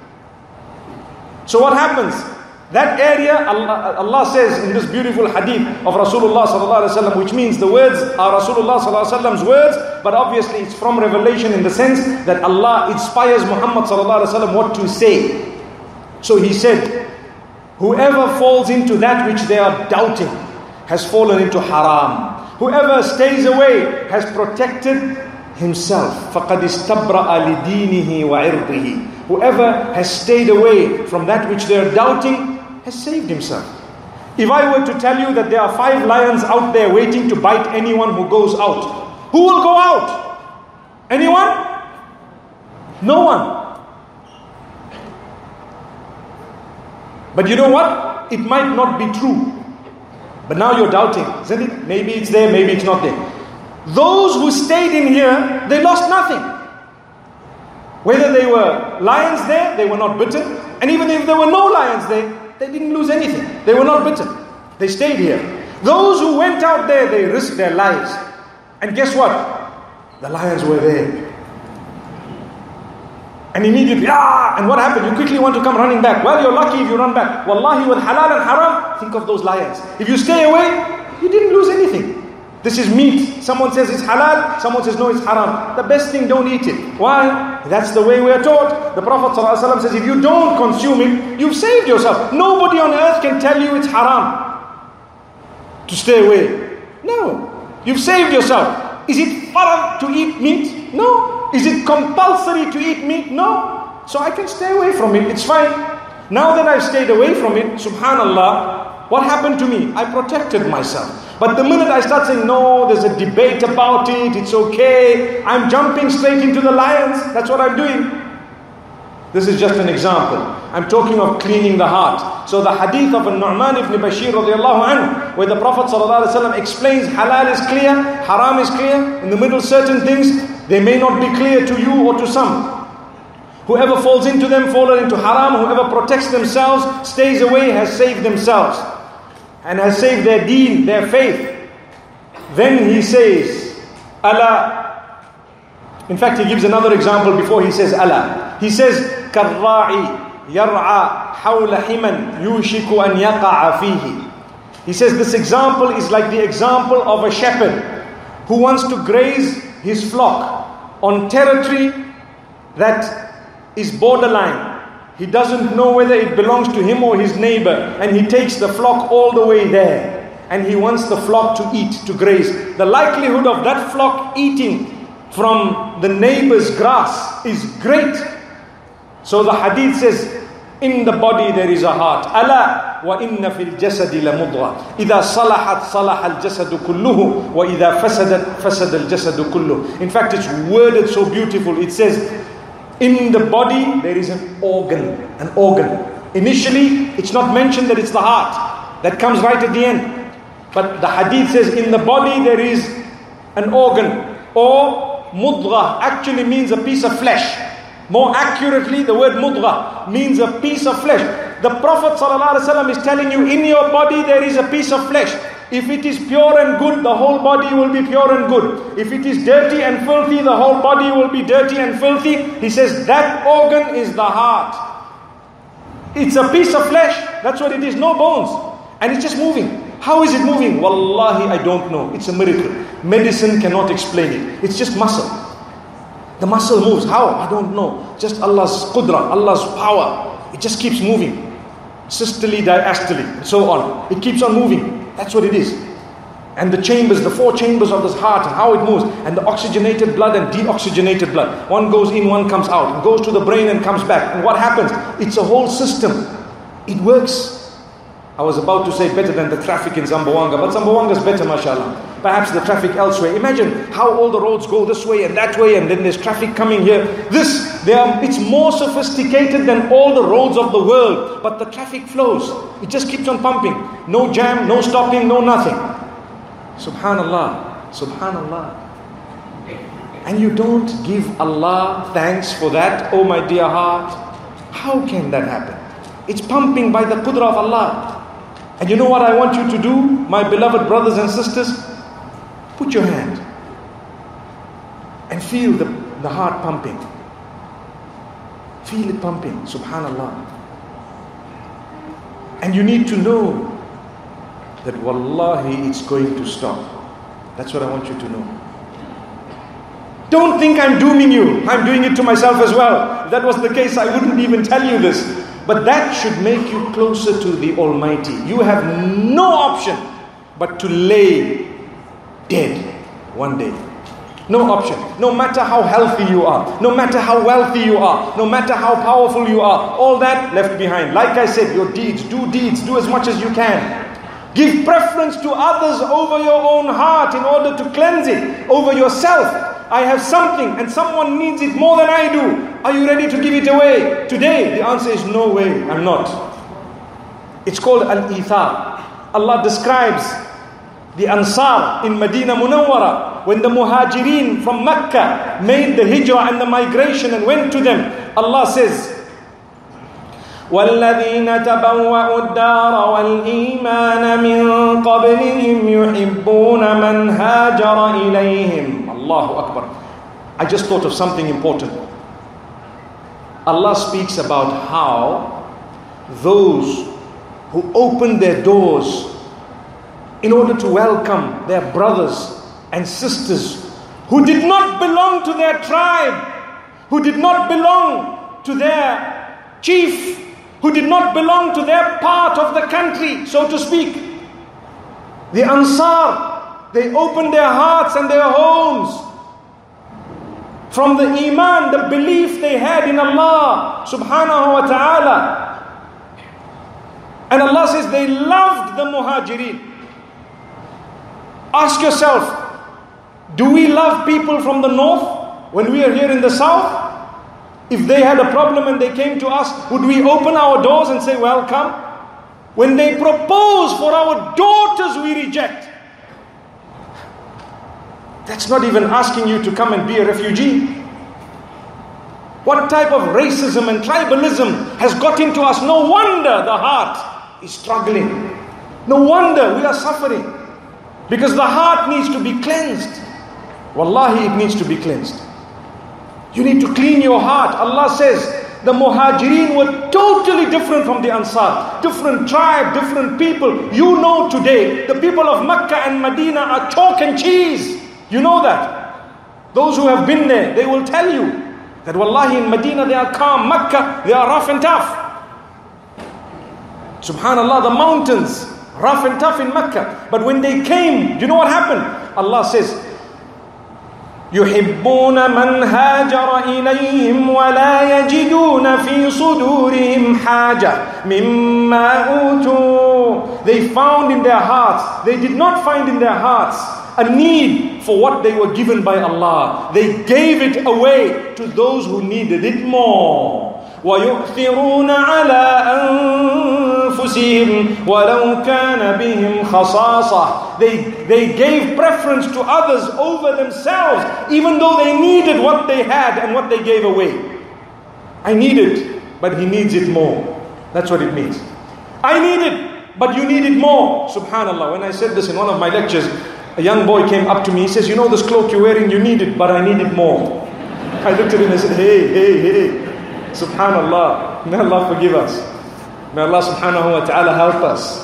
So what happens? That area, Allah, Allah says in this beautiful hadith of Rasulullah sallallahu alaihi wasallam, which means the words are Rasulullah sallallahu alaihi wasallam's words, but obviously it's from revelation in the sense that Allah inspires Muhammad sallallahu alaihi wasallam what to say. So he said, whoever falls into that which they are doubting has fallen into haram. Whoever stays away has protected himself. فَقَدْ اسْتَبْرَأَ لِدِينِهِ وَعِرْضِهِ. Whoever has stayed away from that which they are doubting has saved himself. If I were to tell you that there are five lions out there waiting to bite anyone who goes out, who will go out? Anyone? No one. But you know what? It might not be true. But now you're doubting, isn't it? Maybe it's there, maybe it's not there. Those who stayed in here, they lost nothing. Whether they were lions there, they were not bitten. And even if there were no lions there, they didn't lose anything. They were not bitten. They stayed here. Those who went out there, they risked their lives. And guess what? The lions were there. And immediately, ah! And what happened? You quickly want to come running back. Well, you're lucky if you run back. Wallahi, with halal and haram, think of those lions. If you stay away, you didn't lose anything. This is meat. Someone says it's halal, someone says no, it's haram. The best thing, don't eat it. Why? That's the way we are taught. The Prophet ﷺ says, if you don't consume it, you've saved yourself. Nobody on earth can tell you it's haram to stay away. No. You've saved yourself. Is it haram to eat meat? No. Is it compulsory to eat meat? No. So I can stay away from it. It's fine. Now that I've stayed away from it, subhanallah, what happened to me? I protected myself. But the minute I start saying, no, there's a debate about it, it's okay, I'm jumping straight into the lions. That's what I'm doing. This is just an example. I'm talking of cleaning the heart. So the hadith of Nu'man ibn Bashir radiallahu anhu, where the Prophet sallallahu alaihi wasallam explains halal is clear, haram is clear, in the middle certain things, they may not be clear to you or to some. Whoever falls into them, fallen into haram. Whoever protects themselves, stays away, has saved themselves. And has saved their deen, their faith. Then he says, Allah. In fact, he gives another example before he says Allah. He says, كَالرَّاعِ يَرْعَى حَوْلَ حِمًا يُوشِكُ أَنْ يَقَعَ فِيهِ. He says this example is like the example of a shepherd who wants to graze his flock on territory that is borderline. He doesn't know whether it belongs to him or his neighbor, and he takes the flock all the way there, and he wants the flock to eat, to graze. The likelihood of that flock eating from the neighbor's grass is great. So the hadith says, in the body there is a heart. Ala wa inna fil jasadi la mudghah. Idha salahat salaha al jasadu kulluhu wa idha fasadat fasada al jasadu kulluhu. In fact, it's worded so beautiful. It says, in the body, there is an organ, an organ. Initially, it's not mentioned that it's the heart. That comes right at the end. But the hadith says, in the body, there is an organ. Or mudghah actually means a piece of flesh. More accurately, the word mudghah means a piece of flesh. The Prophet ﷺ is telling you, in your body, there is a piece of flesh. If it is pure and good, the whole body will be pure and good. If it is dirty and filthy, the whole body will be dirty and filthy. He says that organ is the heart. It's a piece of flesh. That's what it is. No bones. And it's just moving. How is it moving? Wallahi, I don't know. It's a miracle. Medicine cannot explain it. It's just muscle. The muscle moves. How? I don't know. Just Allah's qudra, Allah's power. It just keeps moving. Systole, diastole, and so on. It keeps on moving. That's what it is. And the chambers, the four chambers of this heart and how it moves. And the oxygenated blood and deoxygenated blood. One goes in, one comes out. And goes to the brain and comes back. And what happens? It's a whole system. It works. I was about to say better than the traffic in Zamboanga. But Zamboanga is better, mashallah. Perhaps the traffic elsewhere. Imagine how all the roads go this way and that way. And then there's traffic coming here. This, they are, it's more sophisticated than all the roads of the world. But the traffic flows. It just keeps on pumping. No jam, no stopping, no nothing. Subhanallah. Subhanallah. And you don't give Allah thanks for that, oh my dear heart. How can that happen? It's pumping by the qudra of Allah. And you know what I want you to do, my beloved brothers and sisters? Put your hand and feel the, the heart pumping. Feel it pumping, subhanallah. And you need to know that wallahi it's going to stop. That's what I want you to know. Don't think I'm dooming you. I'm doing it to myself as well. If that was the case, I wouldn't even tell you this. But that should make you closer to the Almighty. You have no option but to lay dead one day. No option. No matter how healthy you are, no matter how wealthy you are, no matter how powerful you are, all that left behind. Like I said, your deeds, do deeds, do as much as you can. Give preference to others over your own heart in order to cleanse it, over yourself. I have something and someone needs it more than I do. Are you ready to give it away today? The answer is no way, I'm not. It's called al-ithar. Allah describes the Ansar in Medina Munawwara when the Muhajirin from Mecca made the hijrah and the migration and went to them. Allah says, وَالَّذِينَ تَبَوَّأُوا الدَّارَ وَالْإِيمَانَ مِنْ قَبْلِهِمْ يُحِبُّونَ مَنْ هَاجَرَ إِلَيْهِمْ. Allahu Akbar. I just thought of something important. Allah speaks about how those who open their doors in order to welcome their brothers and sisters who did not belong to their tribe, who did not belong to their chief, who did not belong to their part of the country, so to speak. The Ansar, they opened their hearts and their homes from the iman, the belief they had in Allah subhanahu wa ta'ala. And Allah says they loved the Muhajirin. Ask yourself, do we love people from the north when we are here in the south? If they had a problem and they came to us, would we open our doors and say, welcome? When they propose for our daughters, we reject. That's not even asking you to come and be a refugee. What type of racism and tribalism has got into us? No wonder the heart is struggling. No wonder we are suffering. Because the heart needs to be cleansed. Wallahi, it needs to be cleansed. You need to clean your heart. Allah says the Muhajirin were totally different from the Ansar. Different tribe, different people. You know today, the people of Mecca and Medina are chalk and cheese. You know that. Those who have been there, they will tell you that wallahi in Medina they are calm. Mecca, they are rough and tough. Subhanallah, the mountains, rough and tough in Mecca. But when they came, you know what happened? Allah says, يحبون من هاجر إليهم ولا يجدون في صدورهم حاجة مما أوتوا. They found in their hearts, they did not find in their hearts a need for what they were given by Allah. They gave it away to those who needed it more. وَيُؤْثِرُونَ عَلَىٰ أَنفُسِهِمْ وَلَوْ كَانَ بِهِمْ خَصَاصَةٌ. They, they gave preference to others over themselves, even though they needed what they had and what they gave away. I need it, but he needs it more. That's what it means. I need it, but you need it more. Subhanallah, when I said this in one of my lectures, a young boy came up to me, he says, you know this cloak you're wearing, you need it, but I need it more. I looked at him and I said, hey, hey, hey. Subhanallah, may Allah forgive us. May Allah subhanahu wa ta'ala help us.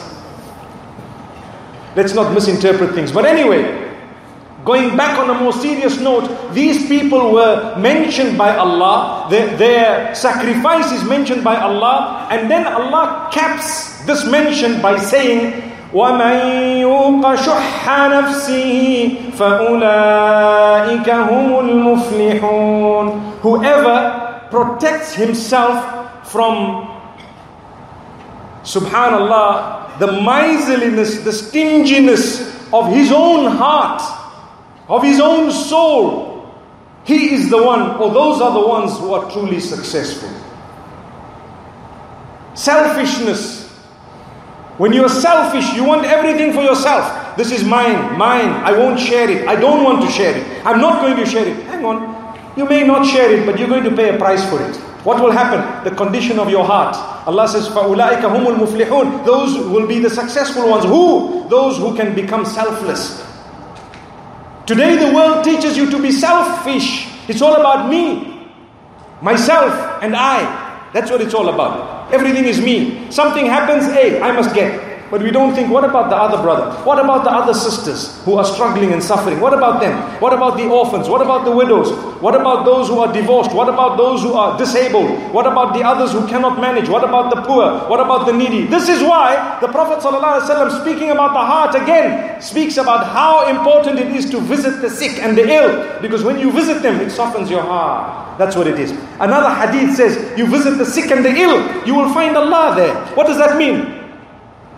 Let's not misinterpret things. But anyway, going back on a more serious note, these people were mentioned by Allah, their, their sacrifice is mentioned by Allah, and then Allah caps this mention by saying, وَمَنْ يُوقَ شُحَّ نَفْسِهِ فَأُولَٰئِكَ هُمُ الْمُفْلِحُونَ. Whoever protects himself from, subhanallah, the miserliness, the stinginess of his own heart, of his own soul, he is the one, or those are the ones who are truly successful. Selfishness. When you're selfish, you want everything for yourself. This is mine, mine, I won't share it, I don't want to share it, I'm not going to share it. Hang on. You may not share it, but you're going to pay a price for it. What will happen? The condition of your heart. Allah says, فَأُولَٰئِكَ هُمُ الْمُفْلِحُونَ. Those will be the successful ones. Who? Those who can become selfless. Today the world teaches you to be selfish. It's all about me, myself and I. That's what it's all about. Everything is me. Something happens, hey, I must get. But we don't think, what about the other brother? What about the other sisters who are struggling and suffering? What about them? What about the orphans? What about the widows? What about those who are divorced? What about those who are disabled? What about the others who cannot manage? What about the poor? What about the needy? This is why the Prophet ﷺ, speaking about the heart again, speaks about how important it is to visit the sick and the ill. Because when you visit them, it softens your heart. That's what it is. Another hadith says, you visit the sick and the ill, you will find Allah there. What does that mean?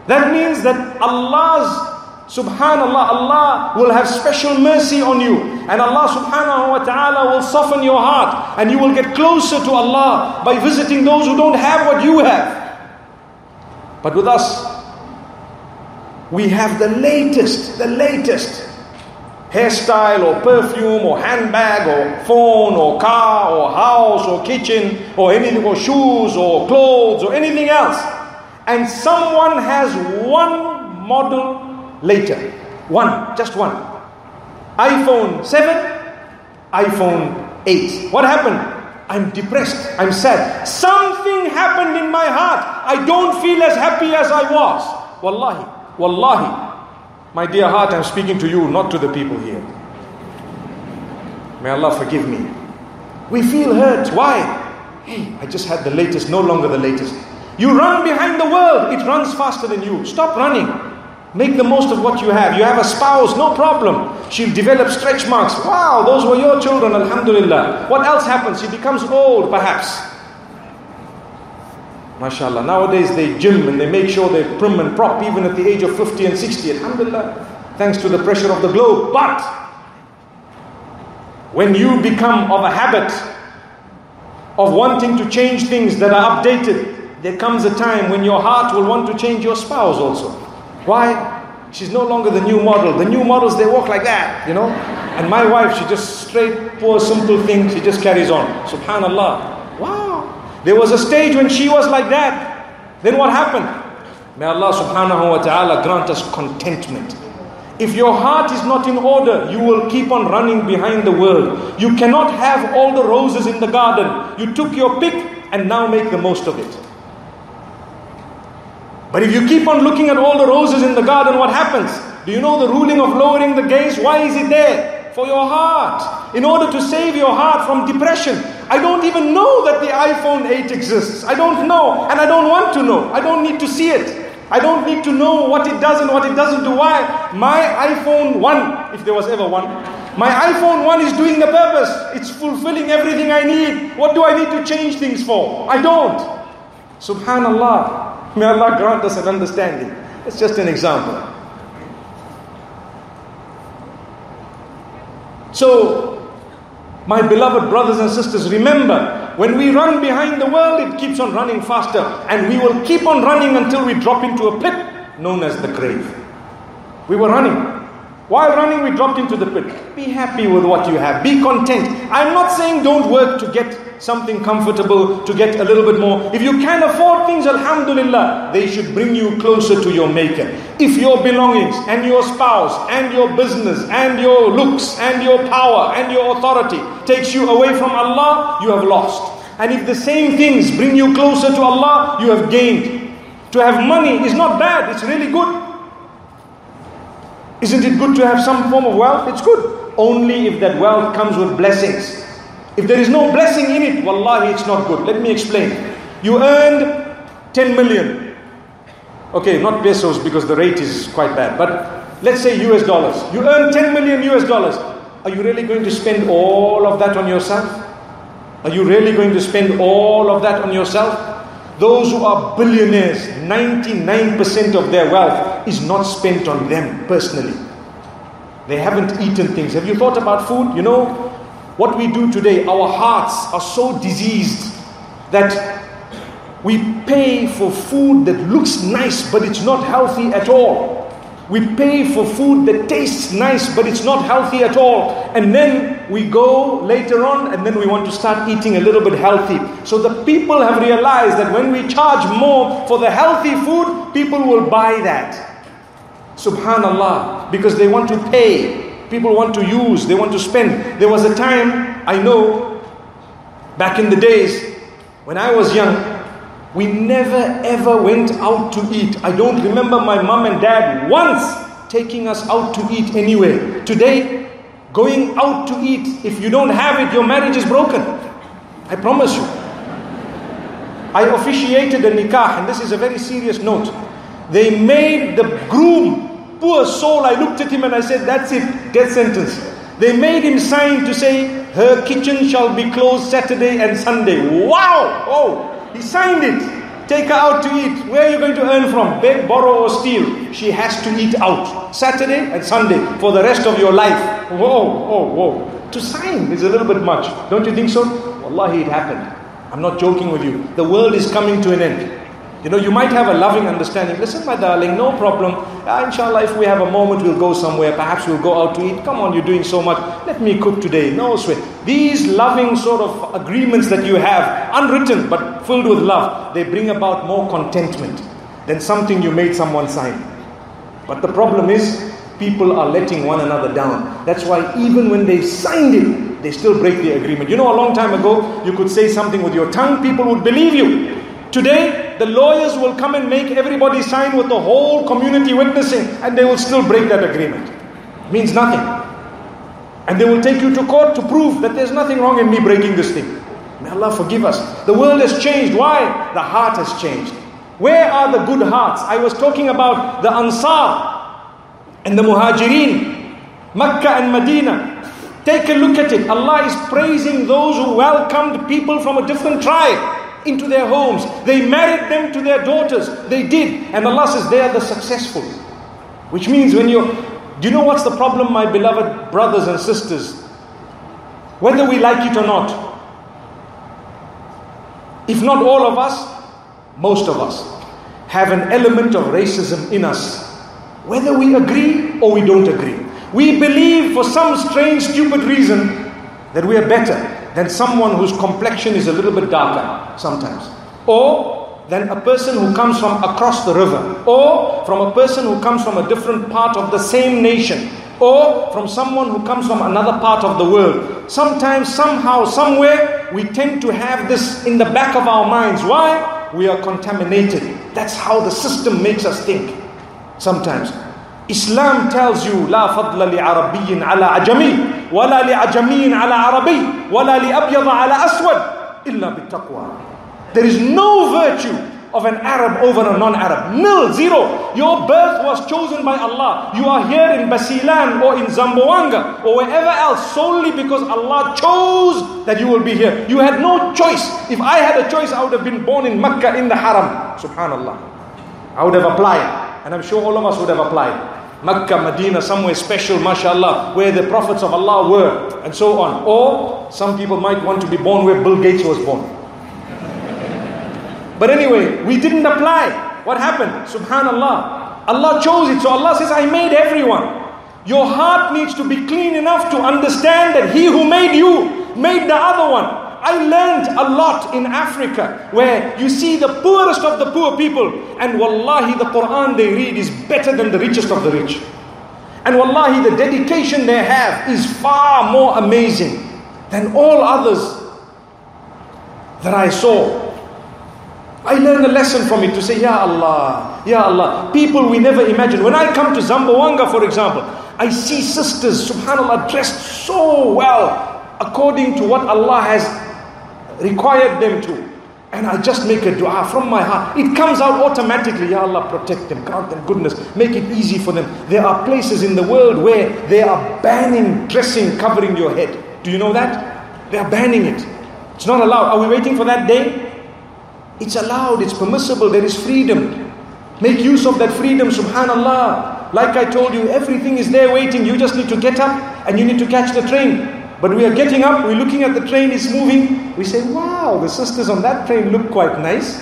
That means that Allah's Subhanallah, Allah will have special mercy on you. And Allah subhanahu wa ta'ala will soften your heart. And you will get closer to Allah by visiting those who don't have what you have. But with us, we have the latest, the latest hairstyle or perfume or handbag or phone or car or house or kitchen or anything, or shoes or clothes or anything else. And someone has one model later. One, just one. iPhone seven, iPhone eight. What happened? I'm depressed. I'm sad. Something happened in my heart. I don't feel as happy as I was. Wallahi. Wallahi. My dear heart, I'm speaking to you, not to the people here. May Allah forgive me. We feel hurt. Why? Hey, I just had the latest, no longer the latest. You run behind the world. It runs faster than you. Stop running. Make the most of what you have. You have a spouse, no problem. She'll develop stretch marks. Wow, those were your children, alhamdulillah. What else happens? She becomes old, perhaps. MashaAllah. Nowadays they gym and they make sure they're prim and prop even at the age of fifty and sixty. Alhamdulillah. Thanks to the pressure of the globe. But when you become of a habit of wanting to change things that are updated, there comes a time when your heart will want to change your spouse also. Why? She's no longer the new model. The new models, they walk like that, you know. And my wife, she just straight, poor, simple thing. She just carries on. Subhanallah. Wow. There was a stage when she was like that. Then what happened? May Allah subhanahu wa ta'ala grant us contentment. If your heart is not in order, you will keep on running behind the world. You cannot have all the roses in the garden. You took your pick and now make the most of it. But if you keep on looking at all the roses in the garden, what happens? Do you know the ruling of lowering the gaze? Why is it there? For your heart. In order to save your heart from depression. I don't even know that the iPhone eight exists. I don't know. And I don't want to know. I don't need to see it. I don't need to know what it does and what it doesn't do. Why? My iPhone one, if there was ever one, my iPhone one is doing the purpose. It's fulfilling everything I need. What do I need to change things for? I don't. Subhanallah. May Allah grant us an understanding. It's just an example. So, my beloved brothers and sisters, remember, when we run behind the world, it keeps on running faster. And we will keep on running until we drop into a pit known as the grave. We were running. While running, we dropped into the pit. Be happy with what you have. Be content. I'm not saying don't work to get something comfortable, to get a little bit more. If you can afford things, alhamdulillah, they should bring you closer to your maker. If your belongings and your spouse and your business and your looks and your power and your authority takes you away from Allah, you have lost. And if the same things bring you closer to Allah, you have gained. To have money is not bad, it's really good. Isn't it good to have some form of wealth? It's good. Only if that wealth comes with blessings. If there is no blessing in it, wallahi, it's not good. Let me explain. You earned ten million. Okay, not pesos because the rate is quite bad. But let's say U S dollars. You earn ten million U S dollars. Are you really going to spend all of that on yourself? Are you really going to spend all of that on yourself? Those who are billionaires, ninety-nine percent of their wealth is not spent on them personally. They haven't eaten things. Have you thought about food? You know, what we do today, our hearts are so diseased that we pay for food that looks nice, but it's not healthy at all. We pay for food that tastes nice, but it's not healthy at all. And then we go later on and then we want to start eating a little bit healthy. So the people have realized that when we charge more for the healthy food, people will buy that. Subhanallah. Because they want to pay. People want to use, they want to spend. There was a time, I know, back in the days, when I was young, we never ever went out to eat. I don't remember my mom and dad once taking us out to eat anywhere. Today, going out to eat, if you don't have it, your marriage is broken. I promise you. I officiated a nikah, and this is a very serious note. They made the groom, poor soul, I looked at him and I said, that's it, death sentence. They made him sign to say, her kitchen shall be closed Saturday and Sunday. Wow! Oh, he signed it. Take her out to eat. Where are you going to earn from? Beg, borrow or steal? She has to eat out. Saturday and Sunday for the rest of your life. Whoa, whoa, whoa. To sign is a little bit much. Don't you think so? Wallahi, it happened. I'm not joking with you. The world is coming to an end. You know, you might have a loving understanding. Listen, my darling, no problem. Uh, inshallah, if we have a moment, we'll go somewhere. Perhaps we'll go out to eat. Come on, you're doing so much. Let me cook today. No sweat. These loving sort of agreements that you have, unwritten but filled with love, they bring about more contentment than something you made someone sign. But the problem is, people are letting one another down. That's why even when they signed it, they still break the agreement. You know, a long time ago, you could say something with your tongue, people would believe you. Today, the lawyers will come and make everybody sign with the whole community witnessing, and they will still break that agreement. It means nothing. And they will take you to court to prove that there's nothing wrong in me breaking this thing. May Allah forgive us. The world has changed. Why? The heart has changed. Where are the good hearts? I was talking about the Ansar and the Muhajirin, Makkah and Medina. Take a look at it. Allah is praising those who welcomed people from a different tribe into their homes. They married them to their daughters. They did. And Allah says they are the successful. Which means when you... Do you know what's the problem, my beloved brothers and sisters? Whether we like it or not. If not all of us, most of us have an element of racism in us. Whether we agree or we don't agree. We believe for some strange, stupid reason that we are better than someone whose complexion is a little bit darker sometimes. Or than a person who comes from across the river. Or from a person who comes from a different part of the same nation. Or from someone who comes from another part of the world. Sometimes, somehow, somewhere, we tend to have this in the back of our minds. Why? We are contaminated. That's how the system makes us think. Sometimes. Islam tells you لا فضل لعربي على عجمي ولا لعجمي على عربي ولا لأبيض على أسود إلا بالتقوى. There is no virtue of an Arab over a non-Arab. Nil, zero. Your birth was chosen by Allah. You are here in Basilan or in Zamboanga or wherever else solely because Allah chose that you will be here. You had no choice. If I had a choice, I would have been born in Mecca in the Haram. Subhanallah. I would have applied. And I'm sure all of us would have applied. Makkah, Medina, somewhere special, mashallah, where the prophets of Allah were, and so on. Or some people might want to be born where Bill Gates was born. But anyway, we didn't apply. What happened? Subhanallah. Allah chose it. So Allah says, I made everyone. Your heart needs to be clean enough to understand that He who made you, made the other one. I learned a lot in Africa where you see the poorest of the poor people, and wallahi the Quran they read is better than the richest of the rich. And wallahi the dedication they have is far more amazing than all others that I saw. I learned a lesson from it to say, Ya Allah, Ya Allah, people we never imagined. When I come to Zamboanga, for example, I see sisters, subhanallah, dressed so well according to what Allah has required them to. And I just make a dua from my heart. It comes out automatically. Ya Allah, protect them, grant them goodness, make it easy for them. There are places in the world where they are banning dressing covering your head. Do you know that? They are banning it. It's not allowed. Are we waiting for that day? It's allowed, it's permissible, there is freedom. Make use of that freedom, subhanallah. Like I told you, everything is there waiting. You just need to get up and you need to catch the train. But we are getting up, we're looking at the train, it's moving. We say, wow, the sisters on that train look quite nice.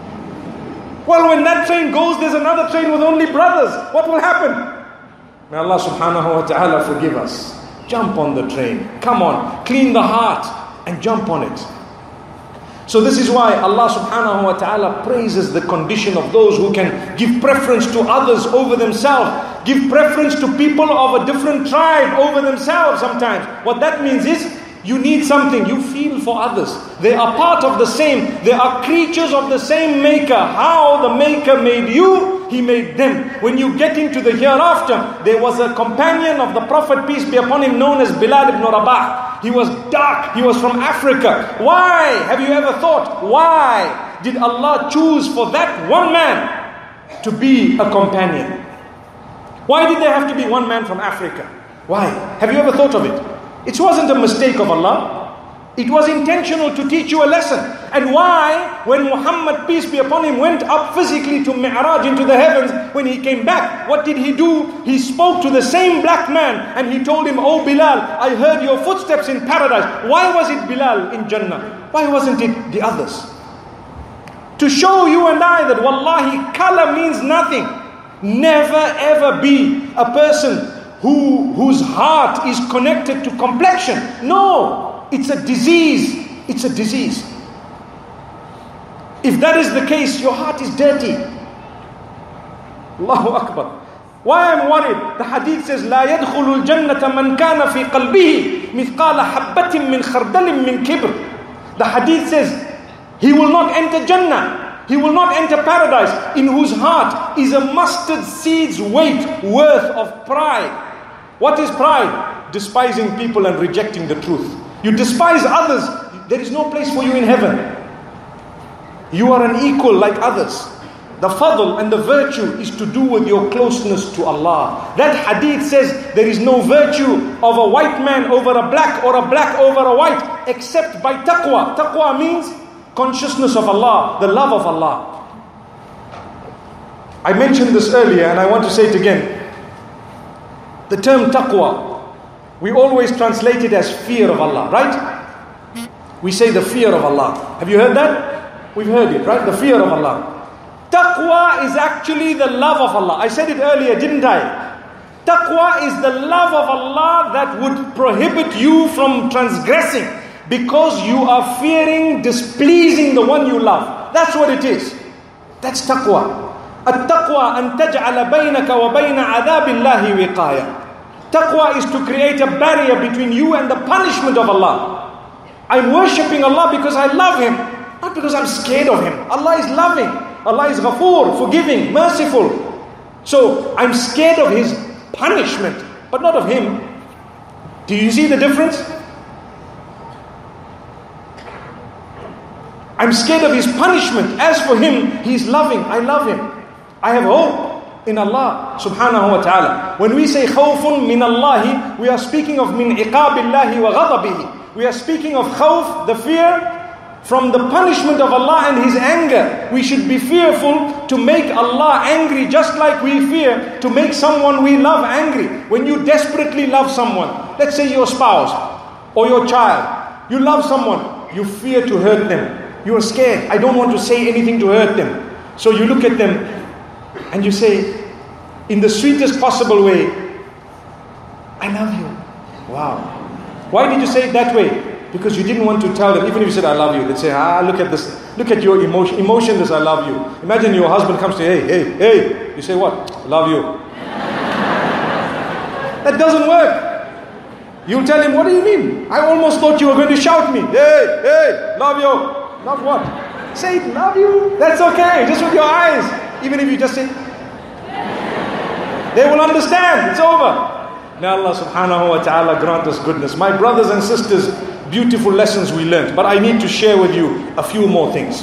Well, when that train goes, there's another train with only brothers. What will happen? May Allah subhanahu wa ta'ala forgive us. Jump on the train. Come on, clean the heart and jump on it. So this is why Allah subhanahu wa ta'ala praises the condition of those who can give preference to others over themselves. Give preference to people of a different tribe over themselves sometimes. What that means is, you need something, you feel for others. They are part of the same. They are creatures of the same maker. How the maker made you, He made them. When you get into the hereafter, there was a companion of the Prophet, peace be upon him, known as Bilal ibn Rabah. He was dark, he was from Africa. Why? Have you ever thought, why did Allah choose for that one man to be a companion? Why did there have to be one man from Africa? Why? Have you ever thought of it? It wasn't a mistake of Allah. It was intentional to teach you a lesson. And why, when Muhammad, peace be upon him, went up physically to Mi'raj, into the heavens, when he came back, what did he do? He spoke to the same black man and he told him, "Oh Bilal, I heard your footsteps in paradise." Why was it Bilal in Jannah? Why wasn't it the others? To show you and I that wallahi, color means nothing. Never ever be a person who whose heart is connected to complexion. No. It's a disease. It's a disease. If that is the case, your heart is dirty. Allahu Akbar. Why I'm worried? The hadith says, لا يدخل الجنة من كان في قلبه مثقال حبة من خردل من كبر. The hadith says, he will not enter Jannah. He will not enter paradise in whose heart is a mustard seed's weight worth of pride. What is pride? Despising people and rejecting the truth. You despise others, there is no place for you in heaven. You are an equal like others. The fadl and the virtue is to do with your closeness to Allah. That hadith says there is no virtue of a white man over a black or a black over a white except by taqwa. Taqwa means consciousness of Allah, the love of Allah. I mentioned this earlier and I want to say it again. The term taqwa, we always translate it as fear of Allah, right? We say the fear of Allah. Have you heard that? We've heard it, right? The fear of Allah. Taqwa is actually the love of Allah. I said it earlier, didn't I? Taqwa is the love of Allah that would prohibit you from transgressing because you are fearing displeasing the one you love. That's what it is. That's taqwa. At-taqwa an taj'ala baynaka wa bayna adhabillahi wiqaya. Taqwa is to create a barrier between you and the punishment of Allah. I'm worshipping Allah because I love Him, not because I'm scared of Him. Allah is loving. Allah is ghafoor, forgiving, merciful. So I'm scared of His punishment, but not of Him. Do you see the difference? I'm scared of His punishment. As for Him, He is loving. I love Him. I have hope in Allah subhanahu wa ta'ala. When we say khawfun min Allahi, we are speaking of min iqabillahi wa ghadabihi. We are speaking of khawf, the fear from the punishment of Allah and His anger. We should be fearful to make Allah angry just like we fear to make someone we love angry. When you desperately love someone, let's say your spouse or your child, you love someone, you fear to hurt them. You are scared. I don't want to say anything to hurt them. So you look at them and you say, in the sweetest possible way, I love you. Wow. Why did you say it that way? Because you didn't want to tell them. Even if you said, I love you, they'd say, ah, look at this. Look at your emotion, emotionless, I love you. Imagine your husband comes to you, hey, hey, hey. You say what? I love you. That doesn't work. You'll tell him, what do you mean? I almost thought you were going to shout me. Hey, hey, love you. Love what? Say it, love you. That's okay. Just with your eyes. Even if you just say, they will understand. It's over. May Allah subhanahu wa ta'ala grant us goodness. My brothers and sisters, beautiful lessons we learned. But I need to share with you a few more things.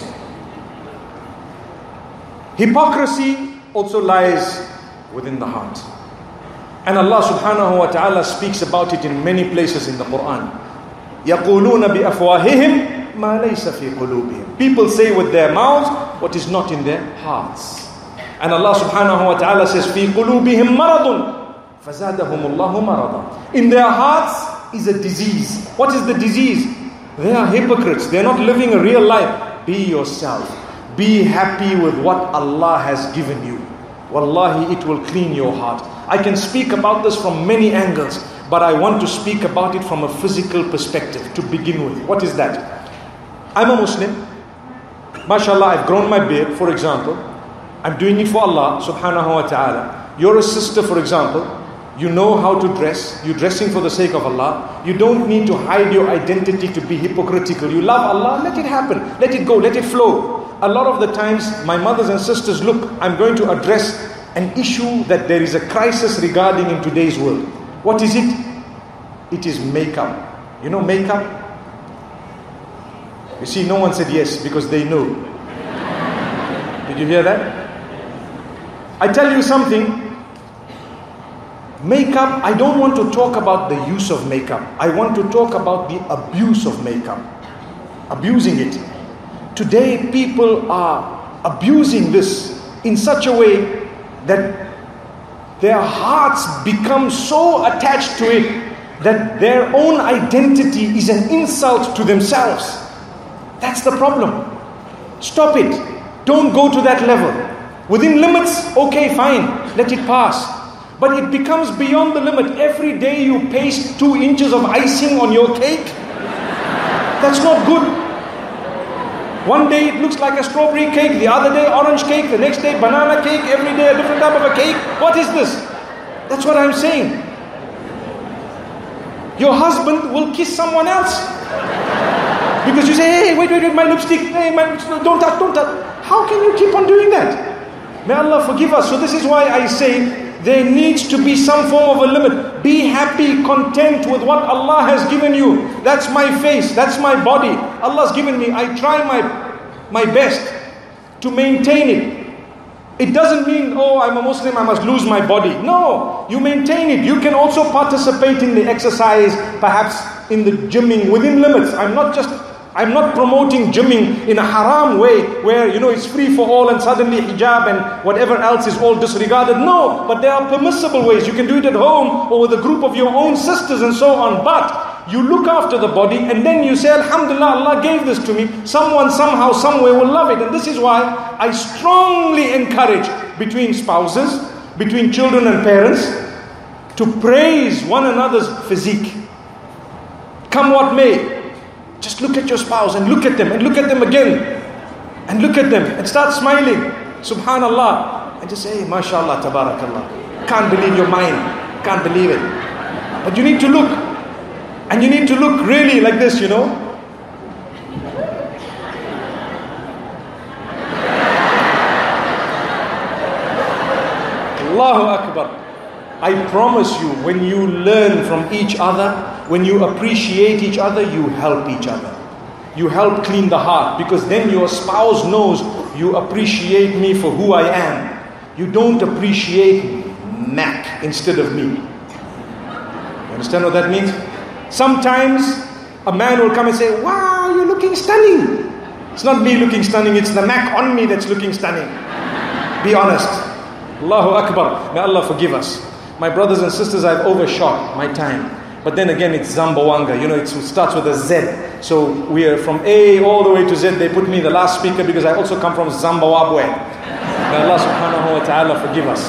Hypocrisy also lies within the heart. And Allah subhanahu wa ta'ala speaks about it in many places in the Quran. يَقُولُونَ بِأَفْوَاهِهِمْ مَا لَيْسَ فِي قُلُوبِهِمْ. People say with their mouths what is not in their hearts. And Allah subhanahu wa ta'ala says, فِي قُلُوبِهِمْ مَرَضٌ فَزَادَهُمُ اللَّهُ مَرَضًا. In their hearts is a disease. What is the disease? They are hypocrites. They are not living a real life. Be yourself. Be happy with what Allah has given you. Wallahi, it will clean your heart. I can speak about this from many angles, but I want to speak about it from a physical perspective to begin with. What is that? I'm a Muslim. MashaAllah, I've grown my beard, for example. I'm doing it for Allah subhanahu wa ta'ala. You're a sister, for example. You know how to dress. You're dressing for the sake of Allah. You don't need to hide your identity to be hypocritical. You love Allah, let it happen. Let it go, let it flow. A lot of the times, my mothers and sisters, look, I'm going to address an issue that there is a crisis regarding in today's world. What is it? It is makeup. You know makeup? You see, no one said yes because they know. Did you hear that? I tell you something. Makeup, I don't want to talk about the use of makeup. I want to talk about the abuse of makeup. Abusing it. Today people are abusing this in such a way that their hearts become so attached to it that their own identity is an insult to themselves. That's the problem. Stop it. Don't go to that level. Within limits, okay, fine, let it pass. But it becomes beyond the limit. Every day you paste two inches of icing on your cake. That's not good. One day it looks like a strawberry cake, the other day orange cake, the next day banana cake, every day a different type of a cake. What is this? That's what I'm saying. Your husband will kiss someone else. Because you say, hey, wait, wait, wait, my lipstick, hey, my, don't touch, don't touch. How can you keep on doing that? May Allah forgive us. So this is why I say, there needs to be some form of a limit. Be happy, content with what Allah has given you. That's my face, that's my body. Allah's given me. I try my, my best to maintain it. It doesn't mean, oh, I'm a Muslim, I must lose my body. No, you maintain it. You can also participate in the exercise, perhaps in the gymming within limits. I'm not just I'm not promoting gymming in a haram way where, you know, it's free for all and suddenly hijab and whatever else is all disregarded. No, but there are permissible ways. You can do it at home or with a group of your own sisters and so on. But you look after the body and then you say, Alhamdulillah, Allah gave this to me. Someone, somehow, somewhere will love it. And this is why I strongly encourage between spouses, between children and parents, to praise one another's physique. Come what may. Just look at your spouse and look at them and look at them again and look at them and start smiling. Subhanallah. And just say, hey, mashallah, tabarakallah. Can't believe your mind. Can't believe it. But you need to look. And you need to look really like this, you know. Allahu Akbar. I promise you, when you learn from each other, when you appreciate each other, you help each other. You help clean the heart, because then your spouse knows you appreciate me for who I am. You don't appreciate Mac instead of me. You understand what that means? Sometimes a man will come and say, wow, you're looking stunning. It's not me looking stunning, it's the Mac on me that's looking stunning. Be honest. Allahu Akbar. May Allah forgive us. My brothers and sisters, I've overshot my time. But then again, it's Zambawanga. You know, it starts with a Z. So we are from A all the way to Z. They put me the last speaker because I also come from Zimbabwe. May Allah subhanahu wa ta'ala forgive us.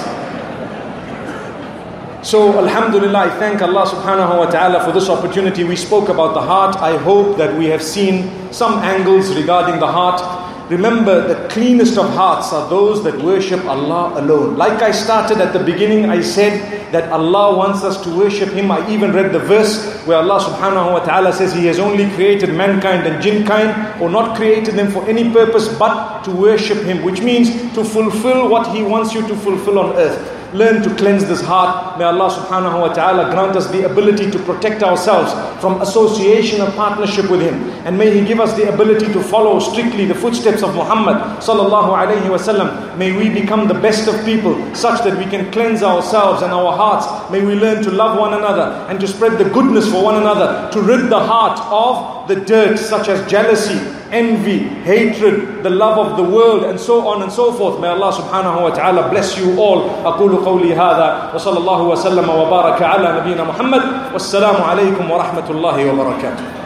So Alhamdulillah, I thank Allah subhanahu wa ta'ala for this opportunity. We spoke about the heart. I hope that we have seen some angles regarding the heart. Remember, the cleanest of hearts are those that worship Allah alone. Like I started at the beginning, I said that Allah wants us to worship Him. I even read the verse where Allah subhanahu wa ta'ala says He has only created mankind and jinn kind, or not created them for any purpose but to worship Him, which means to fulfill what He wants you to fulfill on earth. Learn to cleanse this heart. May Allah subhanahu wa ta'ala grant us the ability to protect ourselves from association or partnership with Him. And may He give us the ability to follow strictly the footsteps of Muhammad sallallahu alayhi wa sallam. May we become the best of people such that we can cleanse ourselves and our hearts. May we learn to love one another and to spread the goodness for one another, to rid the heart of the dirt such as jealousy, envy, hatred, the love of the world, and so on and so forth. May Allah subhanahu wa ta'ala bless you all. أقول قولي هذا وصلى الله وسلم وبارك على نبينا محمد والسلام عليكم ورحمة الله وبركاته.